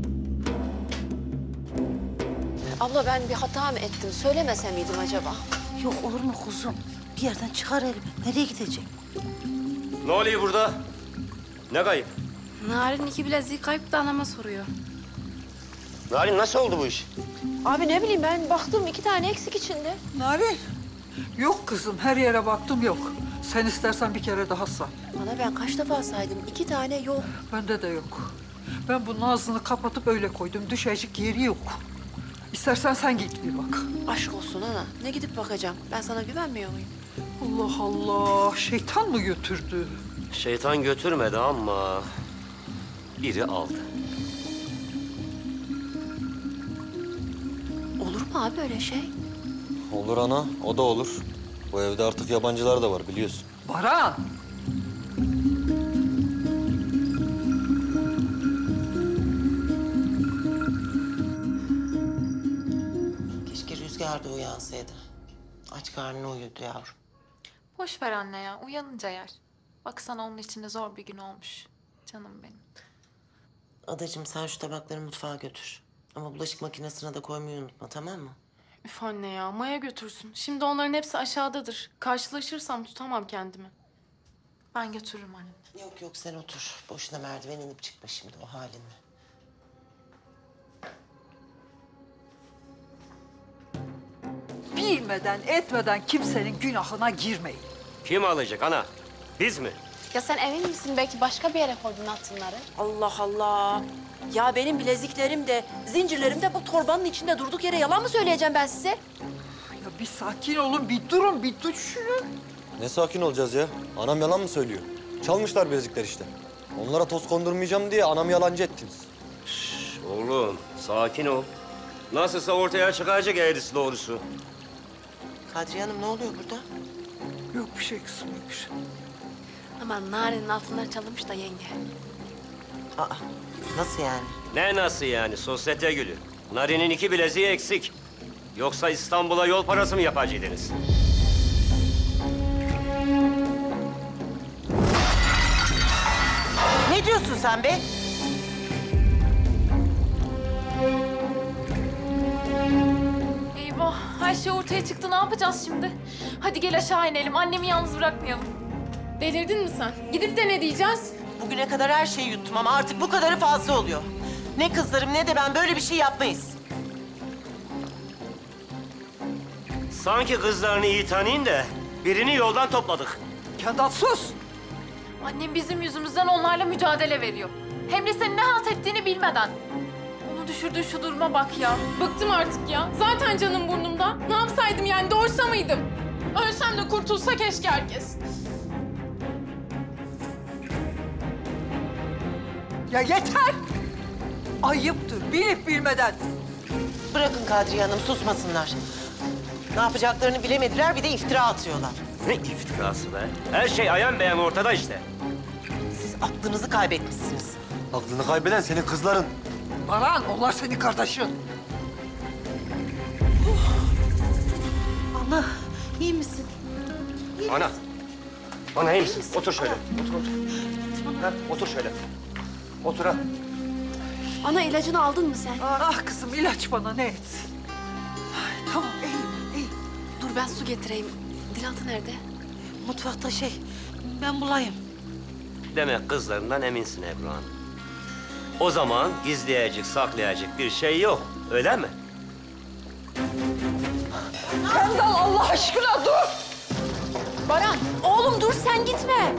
Abla ben bir hata mı ettim? Söylemese miydim acaba? Yok olur mu kuzum? Bir yerden çıkar elbet. Nereye gidecek? Ne oluyor burada? Ne kayıp? Narin iki bileziği kayıp da anama soruyor. Narin nasıl oldu bu iş? Abi ne bileyim ben baktım iki tane eksik içinde. Narin. Yok kızım, her yere baktım yok. Sen istersen bir kere daha say. Bana ben kaç defa saydım? İki tane yok. Bende de yok. Ben bunun ağzını kapatıp öyle koydum. Düşecek yeri yok. İstersen sen git bir bak. Aşk olsun ana. Ne gidip bakacağım? Ben sana güvenmiyor muyum? Allah Allah. Şeytan mı götürdü? Şeytan götürmedi ama biri aldı. Olur mu abi öyle şey? Olur ana, o da olur. Bu evde artık yabancılar da var biliyorsun. Baran! Keşke Rüzgar da uyansaydı. Aç karnına uyudu yavrum. Boş ver anne ya. Uyanınca yer. Baksana onun için de zor bir gün olmuş. Canım benim. Adacığım sen şu tabakları mutfağa götür. Ama bulaşık makinesine de koymayı unutma, tamam mı? Üf anne ya. Maya götürsün. Şimdi onların hepsi aşağıdadır. Karşılaşırsam tutamam kendimi. Ben götürürüm anne. Yok yok sen otur. Boşuna merdiven inip çıkma şimdi o halinle. Bilmeden etmeden kimsenin günahına girmeyin. Kim alacak ana? Biz mi? Ya sen emin misin? Belki başka bir yere koydun altınları. Allah Allah. Ya benim bileziklerim de, zincirlerim de bu torbanın içinde durduk yere yalan mı söyleyeceğim ben size? Ya bir sakin olun, bir durun, bir düşünün. Ne sakin olacağız ya? Anam yalan mı söylüyor? Çalmışlar bilezikler işte. Onlara toz kondurmayacağım diye anamı yalancı ettiniz. Şş, oğlum sakin ol. Nasılsa ortaya çıkacak eğrisi doğrusu. Kadriye Hanım ne oluyor burada? Yok bir şey kızım, yok bir şey. Aman Narin'in altınları çalınmış da yenge. Aa, nasıl yani? Ne nasıl yani sosyete gülü? Narin'in iki bileziği eksik. Yoksa İstanbul'a yol parası mı yapacaktınız? Ne diyorsun sen be? Eyvah. Her şey ortaya çıktı. Ne yapacağız şimdi? Hadi gel aşağı inelim. Annemi yalnız bırakmayalım. Delirdin mi sen? Gidip de ne diyeceğiz? Bugüne kadar her şeyi yuttum ama artık bu kadarı fazla oluyor. Ne kızlarım ne de ben böyle bir şey yapmayız. Sanki kızlarını iyi tanıyın da birini yoldan topladık. Kendal sus! Annem bizim yüzümüzden onlarla mücadele veriyor. Hem de senin ne halt ettiğini bilmeden. Onu düşürdüğü şu duruma bak ya. Bıktım artık ya. Zaten canım burnumda. Ne yapsaydım yani doğursa mıydım? Ölsem de kurtulsa keşke herkes. Ya yeter! Ayıptır, bilip bilmeden. Bırakın Kadriye Hanım susmasınlar. Ne yapacaklarını bilemediler bir de iftira atıyorlar. Ne iftirası be? Her şey ayan beyan ortada işte. Siz aklınızı kaybetmişsiniz. Aklını kaybeden senin kızların. Baran, onlar senin kardeşin. Ana, iyi misin? İyi Ana. misin? Ana iyi misin? Otur şöyle. Otur otur. Ha, otur şöyle. Otur ha. Ana ilacını aldın mı sen? Ah kızım, ilaç bana ne etsin? Ay, tamam, iyiyim, iyiyim. Dur ben su getireyim. Dilaltı nerede? Mutfakta şey, ben bulayım. Demek kızlarından eminsin Ebru Hanım. O zaman gizleyecek, saklayacak bir şey yok. Öyle mi? Kendal Allah aşkına dur! Baran, oğlum dur sen gitme.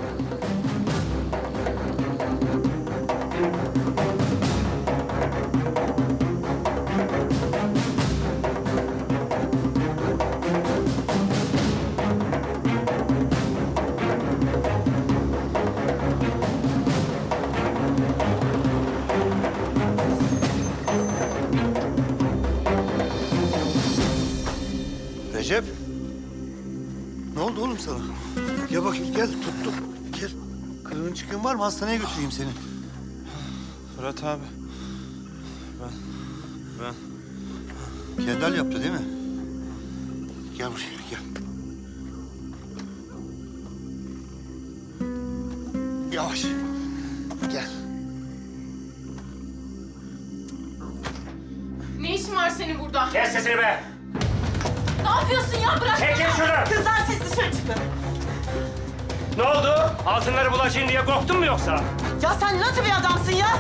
Recep. Ne oldu oğlum sana? Gel bakayım gel tuttum. Gel. Kırığın çıkın var mı? Hastaneye götüreyim seni. Fırat abi. Ben... Ben... Kendal yaptı değil mi? Gel buraya gel. Yavaş. Gel. Ne işin var senin burada? Kes sesini be! Ne yapıyorsun? yapıyorsun ya? Bırak. Çekil şunu! Kızlar siz dışarı çıkın. Ne oldu? Altınları bulaşayım diye korktun mu yoksa? Ya sen nasıl bir adamsın ya?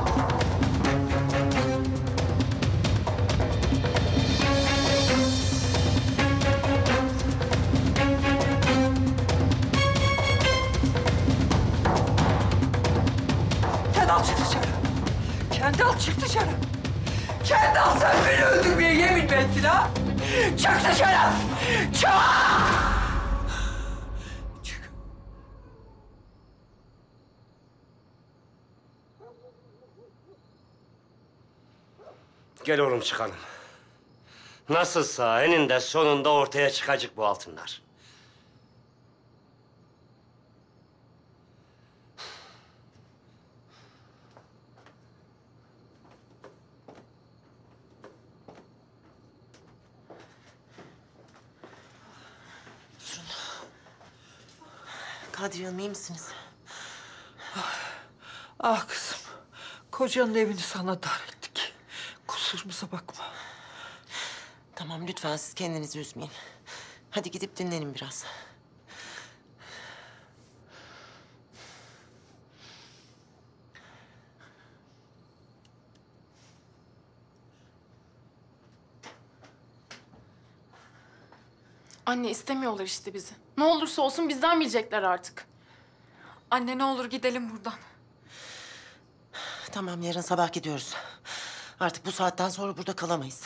Kendal çık dışarı. Kendal çık dışarı. Kendal sen beni öldürmeye yemin mi ettin ha? Çık dışarı. Çık! Gel oğlum çıkalım. Nasılsa eninde sonunda ortaya çıkacak bu altınlar. Kadriye Hanım iyi misiniz? Ah kızım. Kocanın evini sana dar ettik. Kusurumuza bakma. Tamam lütfen siz kendinizi üzmeyin. Hadi gidip dinlenin biraz. Anne istemiyorlar işte bizi. Ne olursa olsun bizden bilecekler artık. Anne ne olur gidelim buradan. Tamam yarın sabah gidiyoruz. Artık bu saatten sonra burada kalamayız.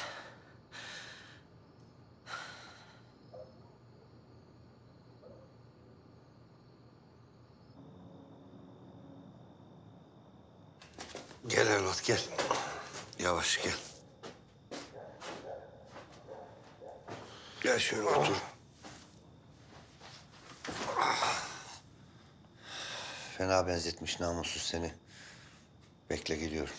Gel evlat gel. Yavaş gel. Gel şöyle otur. Fena benzetmiş namussuz seni. Bekle geliyorum.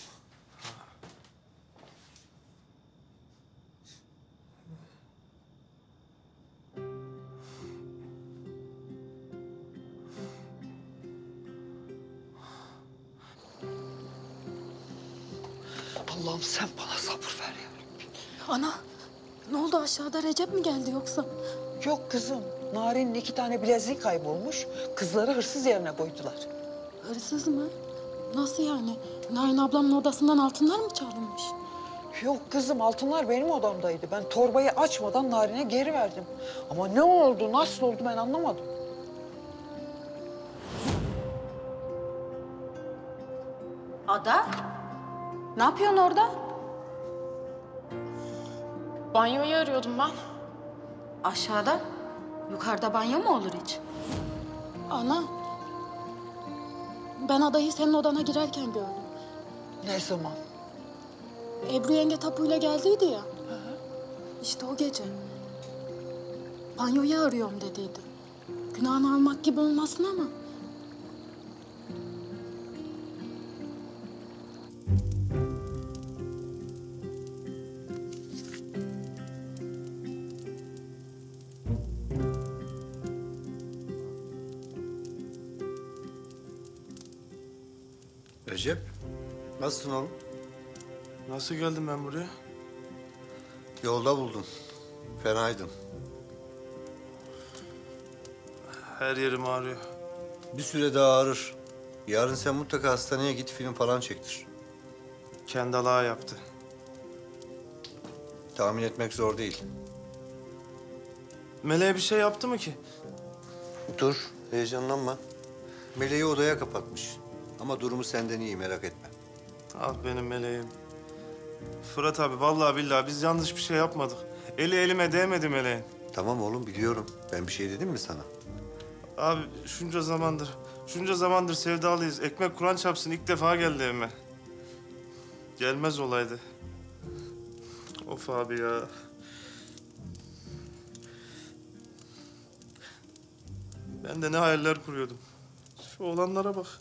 Allah'ım sen bana sabır ver ya. Ana, ne oldu aşağıda Recep mi geldi yoksa? Yok kızım. Narin'in iki tane bileziği kaybolmuş. Kızları hırsız yerine koydular. Hırsız mı? Nasıl yani? Narin ablamın odasından altınlar mı çalınmış? Yok kızım, altınlar benim odamdaydı. Ben torbayı açmadan Narin'e geri verdim. Ama ne oldu, nasıl oldu ben anlamadım. Ada? Ne yapıyorsun orada? Banyoyu arıyordum ben. Aşağıda. Yukarıda banyo mu olur hiç? Ana, ben adayı senin odana girerken gördüm. Ne zaman? Ebru yenge tapuyla geldiydi ya. İşte o gece. Banyoyu arıyorum dediydi. Günahını almak gibi olmasın ama. Recep, nasılsın oğlum? Nasıl geldim ben buraya? Yolda buldum. Fenaydın. Her yerim ağrıyor. Bir süre daha ağrır. Yarın sen mutlaka hastaneye git, film falan çektir. Kendal ağa yaptı. Tahmin etmek zor değil. Meleğe bir şey yaptı mı ki? Dur, heyecanlanma. Meleği odaya kapatmış. Ama durumu senden iyi, merak etme. Ah benim meleğim. Fırat abi, vallahi billahi biz yanlış bir şey yapmadık. Eli elime değmedi meleğin. Tamam oğlum, biliyorum. Ben bir şey dedim mi sana? Abi şunca zamandır, şunca zamandır sevdalıyız. Ekmek Kur'an çarpsın ilk defa geldi evime. Gelmez olaydı. Of abi ya. Ben de ne hayaller kuruyordum. Şu olanlara bak.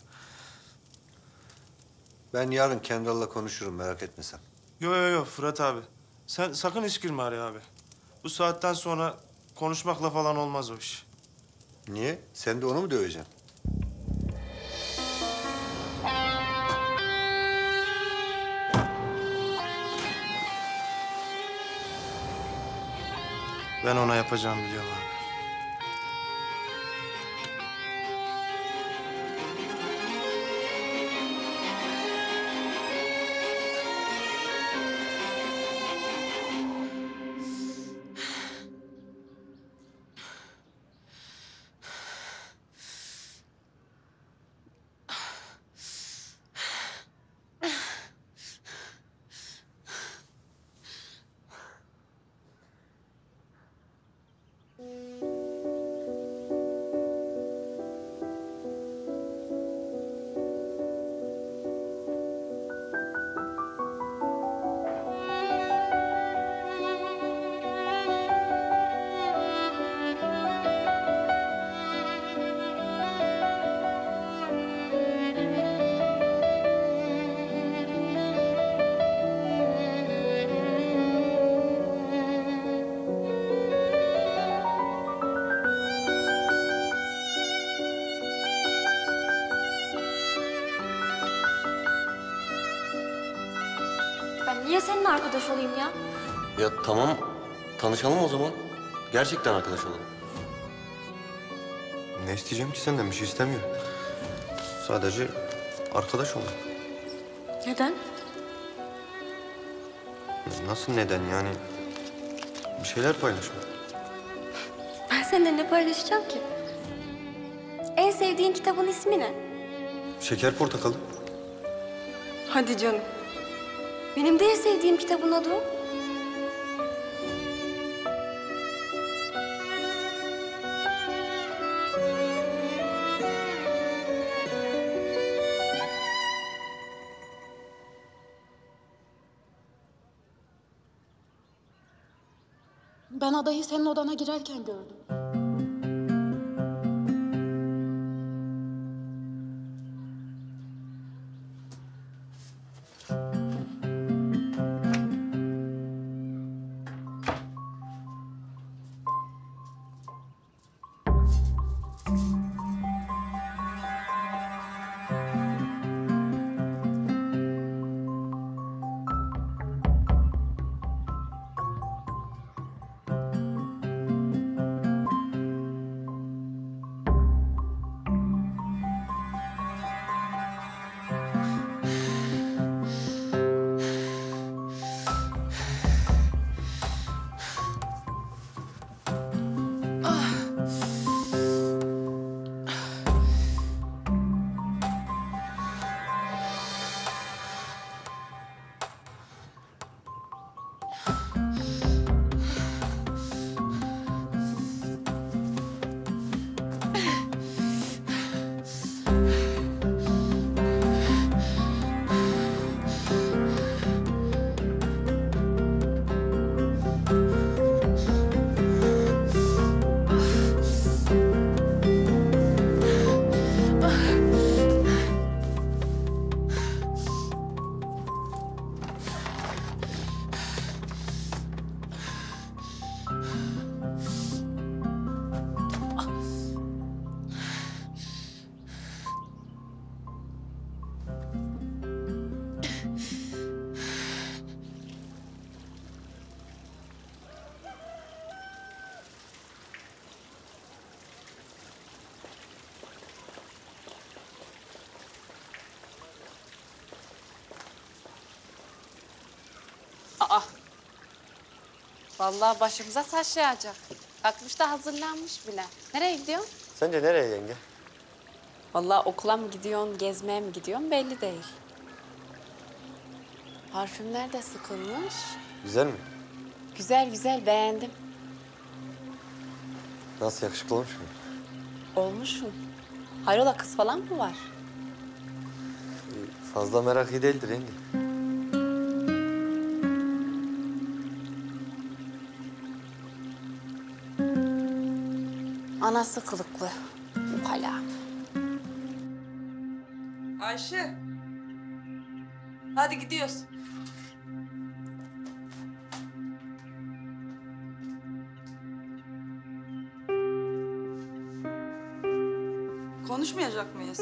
Ben yarın Kendall'la konuşurum, merak etme sen. Yo yo yo Fırat abi. Sen sakın hiç girme araya abi. Bu saatten sonra konuşmakla falan olmaz o iş. Niye? Sen de onu mu döveceksin? Ben ona yapacağımı biliyorum abi. Ben niye seninle arkadaş olayım ya? Ya tamam, tanışalım o zaman. Gerçekten arkadaş olalım. Ne isteyeceğim ki senden? Bir şey istemiyorum. Sadece arkadaş olalım. Neden? Nasıl neden yani? Bir şeyler paylaşma. Ben seninle ne paylaşacağım ki? En sevdiğin kitabın ismi ne? Şeker portakalı. Hadi canım. Benim de en sevdiğim kitabın adı o. Ben adayı senin odana girerken gördüm. Aa. Vallahi başımıza taş yağacak. Kalkmış da hazırlanmış bile. Nereye gidiyorsun? Sence nereye yenge? Vallahi okula mı gidiyorsun, gezmeye mi gidiyorsun belli değil. Parfümler de sıkılmış. Güzel mi? Güzel güzel beğendim. Nasıl, yakışıklı olmuş mu? Olmuşsun. Hayrola kız falan mı var? Fazla merak iyi değildir yenge. Anası kılıklı. Ukala. Ayşe. Hadi gidiyoruz. Konuşmayacak mıyız?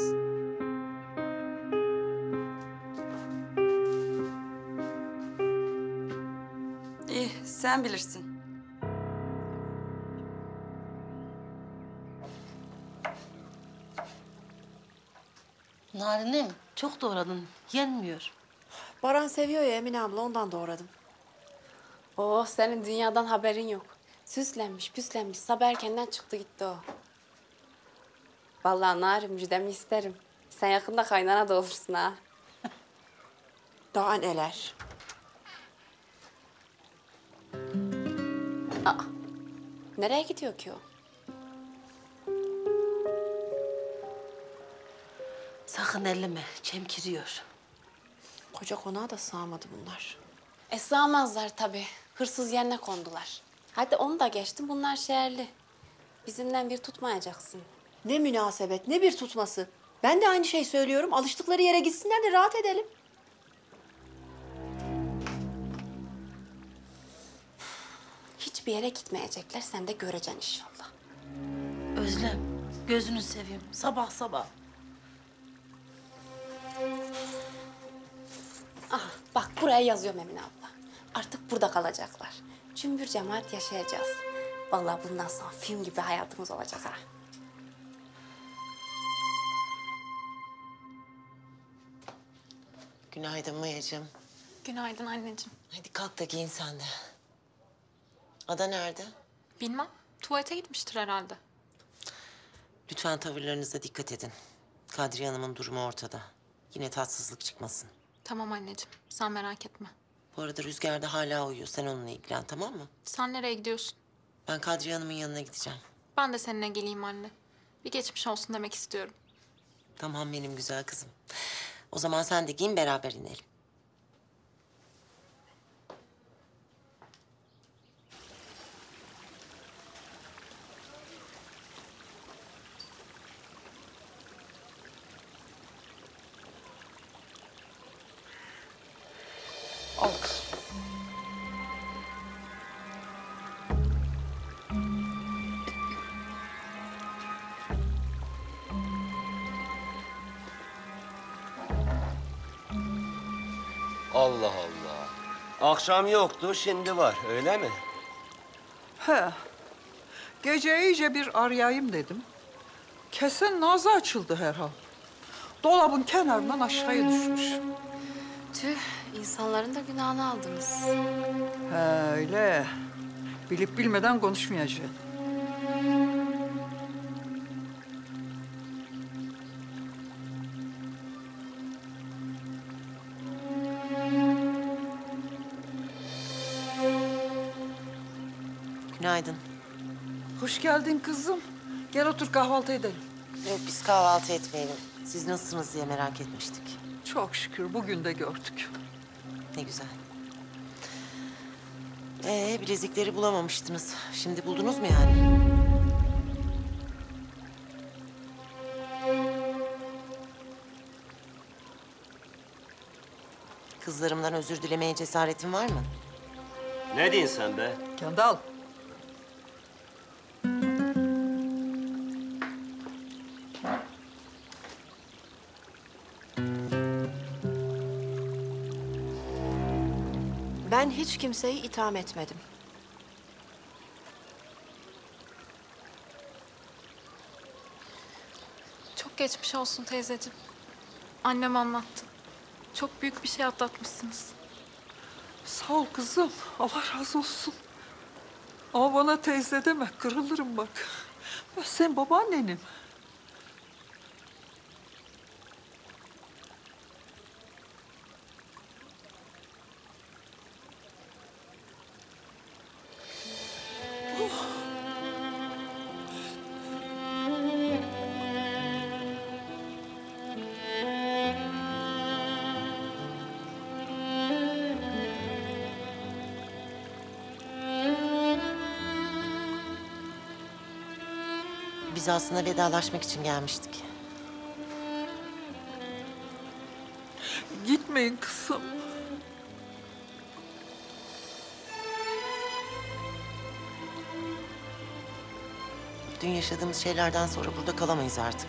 İyi, sen bilirsin. Narinim çok doğradın. Yenmiyor. Baran seviyor ya Emine abla, ondan doğradım. Oh, senin dünyadan haberin yok. Süslenmiş, püslenmiş. Sabah erkenden çıktı gitti o. Vallahi Narin, müjdemi isterim. Sen yakında kaynana da olursun ha. Daha neler. Aa, nereye gidiyor ki o? Sakın elleme, çemkiriyor. Koca konağa da sığamadı bunlar. E sığamazlar tabii. Hırsız yerine kondular. Hadi onu da geçtim, bunlar şehirli. Bizimden bir tutmayacaksın. Ne münasebet, ne bir tutması. Ben de aynı şeyi söylüyorum. Alıştıkları yere gitsinler de rahat edelim. Hiçbir yere gitmeyecekler, sen de göreceksin inşallah. Özlem, gözünü seveyim. Sabah sabah. Ah, bak buraya yazıyorum Emine abla. Artık burada kalacaklar. Cümbür cemaat yaşayacağız. Vallahi bundan sonra film gibi hayatımız olacak ha. Günaydın Mayacığım. Günaydın anneciğim. Hadi kalk da giyin sen de. Ada nerede? Bilmem. Tuvalete gitmiştir herhalde. Lütfen tavırlarınıza dikkat edin. Kadriye Hanım'ın durumu ortada. Yine tatsızlık çıkmasın. Tamam anneciğim. Sen merak etme. Bu arada Rüzgar da hala uyuyor. Sen onunla ilgilen, tamam mı? Sen nereye gidiyorsun? Ben Kadriye Hanım'ın yanına gideceğim. Ben de seninle geleyim anne. Bir geçmiş olsun demek istiyorum. Tamam benim güzel kızım. O zaman sen de giyin, beraber inelim. Al kızım. Allah Allah. Akşam yoktu, şimdi var. Öyle mi? He. Gece iyice bir arayayım dedim. Kesen nazı açıldı herhal. Dolabın kenarından aşağıya düşmüş. Tüh, insanların da günahını aldınız. He, öyle. Bilip bilmeden konuşmayacaksın. Günaydın. Hoş geldin kızım. Gel otur kahvaltı edelim. Yok, biz kahvaltı etmeyelim. Siz nasılsınız diye merak etmiştik. Çok şükür bugün de gördük. Ne güzel. Ee, bilezikleri bulamamıştınız. Şimdi buldunuz mu yani? Kızlarımdan özür dilemeye cesaretin var mı? Ne diyorsun sen be? Kendal. Ben hiç kimseyi itham etmedim. Çok geçmiş olsun teyzeciğim. Annem anlattı. Çok büyük bir şey atlatmışsınız. Sağ ol kızım. Allah razı olsun. Ama bana teyze deme. Kırılırım bak. Ben senin babaannenim. Biz aslında vedalaşmak için gelmiştik. Gitmeyin kızım. Dün yaşadığımız şeylerden sonra burada kalamayız artık.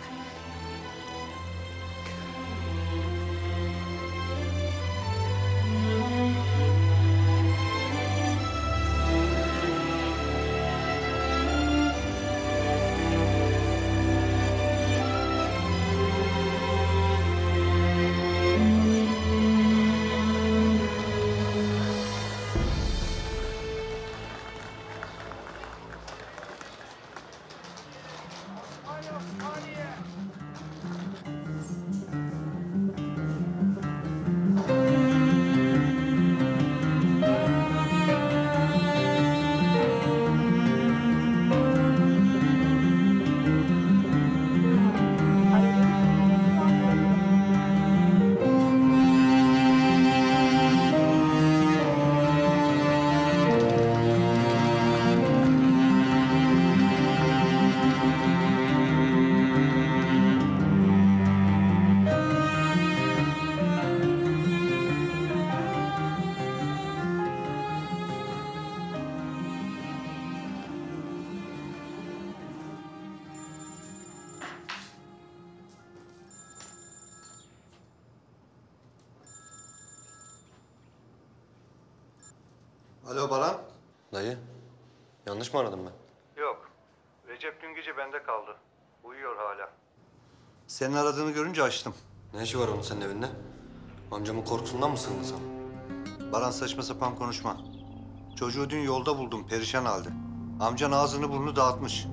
Alo Baran. Dayı, yanlış mı aradım ben? Yok. Recep dün gece bende kaldı. Uyuyor hala. Senin aradığını görünce açtım. Ne işi var onun senin evinde? Amcamın korkusundan mı sığındın sen? Baran saçma sapan konuşma. Çocuğu dün yolda buldum perişan halde. Amcan ağzını burnunu dağıtmış.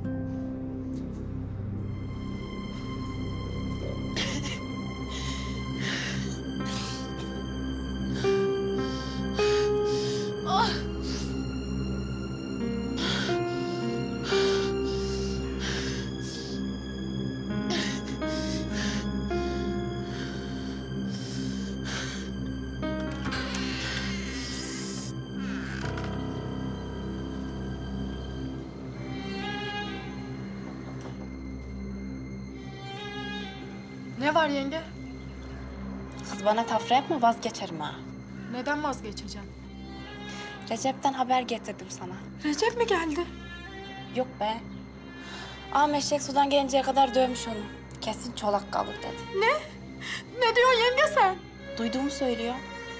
Ne var yenge? Kız bana tafra yapma, vazgeçerim ha. Neden vazgeçeceğim? Recep'ten haber getirdim sana. Recep mi geldi? Yok be. Ağam eşek sudan gelinceye kadar dövmüş onu. Kesin çolak kalır dedi. Ne? Ne diyorsun yenge sen? Duyduğumu söylüyor.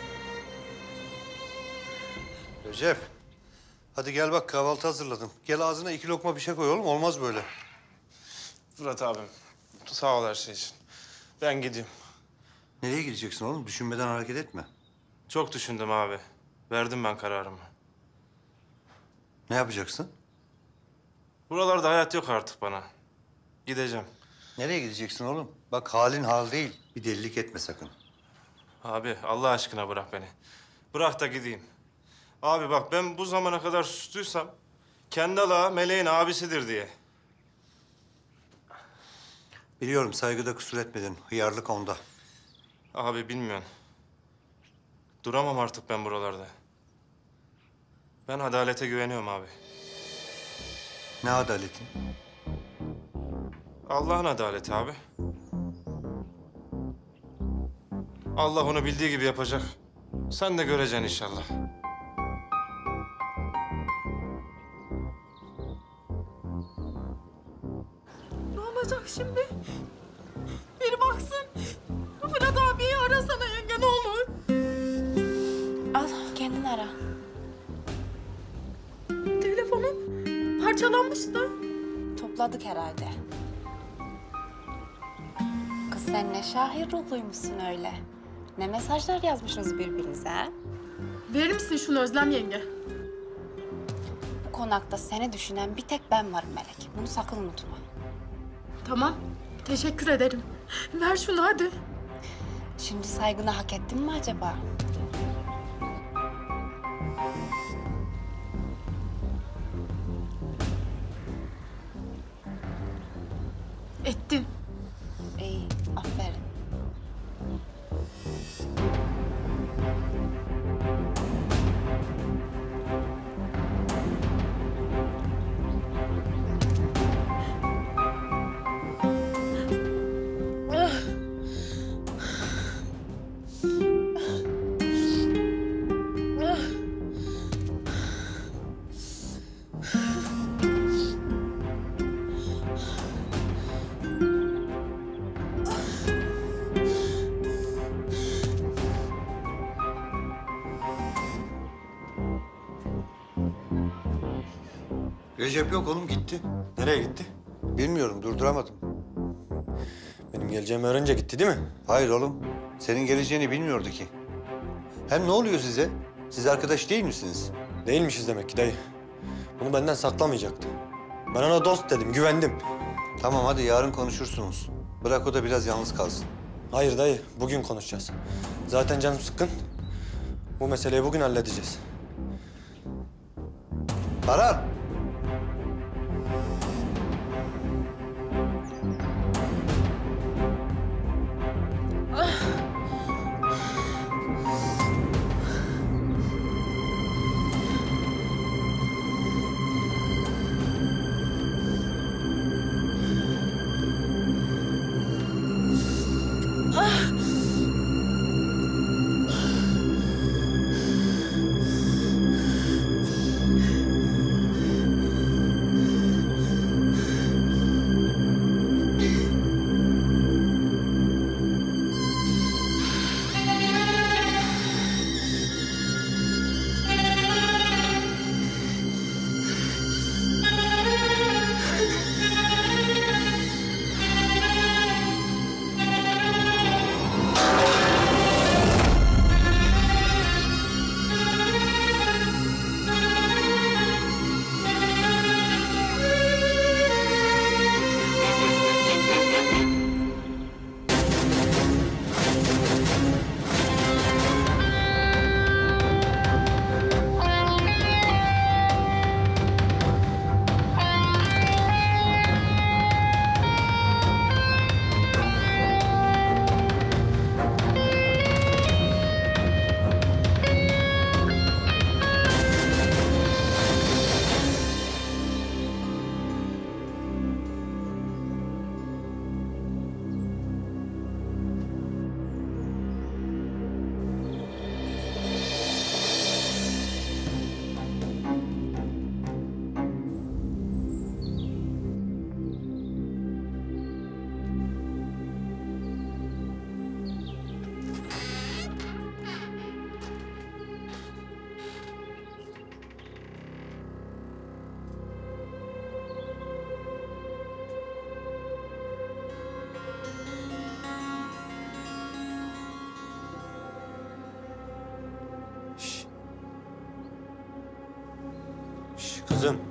Recep. Hadi gel bak kahvaltı hazırladım. Gel ağzına iki lokma bir şey koy oğlum. Olmaz böyle. Fırat abim, sağ ol her şey için. Ben gideyim. Nereye gideceksin oğlum? Düşünmeden hareket etme. Çok düşündüm abi. Verdim ben kararımı. Ne yapacaksın? Buralarda hayat yok artık bana. Gideceğim. Nereye gideceksin oğlum? Bak halin hal değil. Bir delilik etme sakın. Abi Allah aşkına bırak beni. Bırak da gideyim. Abi bak ben bu zamana kadar sustuysam... Kendal ağa Meleğin abisidir diye. Biliyorum saygıda kusur etmedin. Hıyarlık onda. Abi bilmiyorsun. Duramam artık ben buralarda. Ben adalete güveniyorum abi. Ne adaleti? Allah'ın adaleti abi. Allah onu bildiği gibi yapacak. Sen de göreceksin inşallah. Ne olacak şimdi? Biri baksın. Fırat abiyi arasana yenge ne olur. Al kendin ara. Telefonum parçalanmıştı. Topladık herhalde. Kız sen ne şahir ruhluymuşsun öyle. Ne mesajlar yazmışsınız birbirinize ha? Verir misin şunu Özlem yenge? Bu konakta seni düşünen bir tek ben varım Melek. Bunu sakın unutma. Tamam. Teşekkür ederim. Ver şunu hadi. Şimdi saygını hak ettin mi acaba? Ettin. İyi, aferin. Recep yok oğlum gitti. Nereye gitti? Bilmiyorum durduramadım. Benim geleceğimi öğrenince gitti değil mi? Hayır oğlum. Senin geleceğini bilmiyordu ki. Hem ne oluyor size? Siz arkadaş değil misiniz? Değilmişiz demek ki dayı. Bunu benden saklamayacaktı. Ben ona dost dedim, güvendim. Tamam hadi yarın konuşursunuz. Bırak o da biraz yalnız kalsın. Hayır dayı, bugün konuşacağız. Zaten canım sıkkın. Bu meseleyi bugün halledeceğiz. Baran! kızım.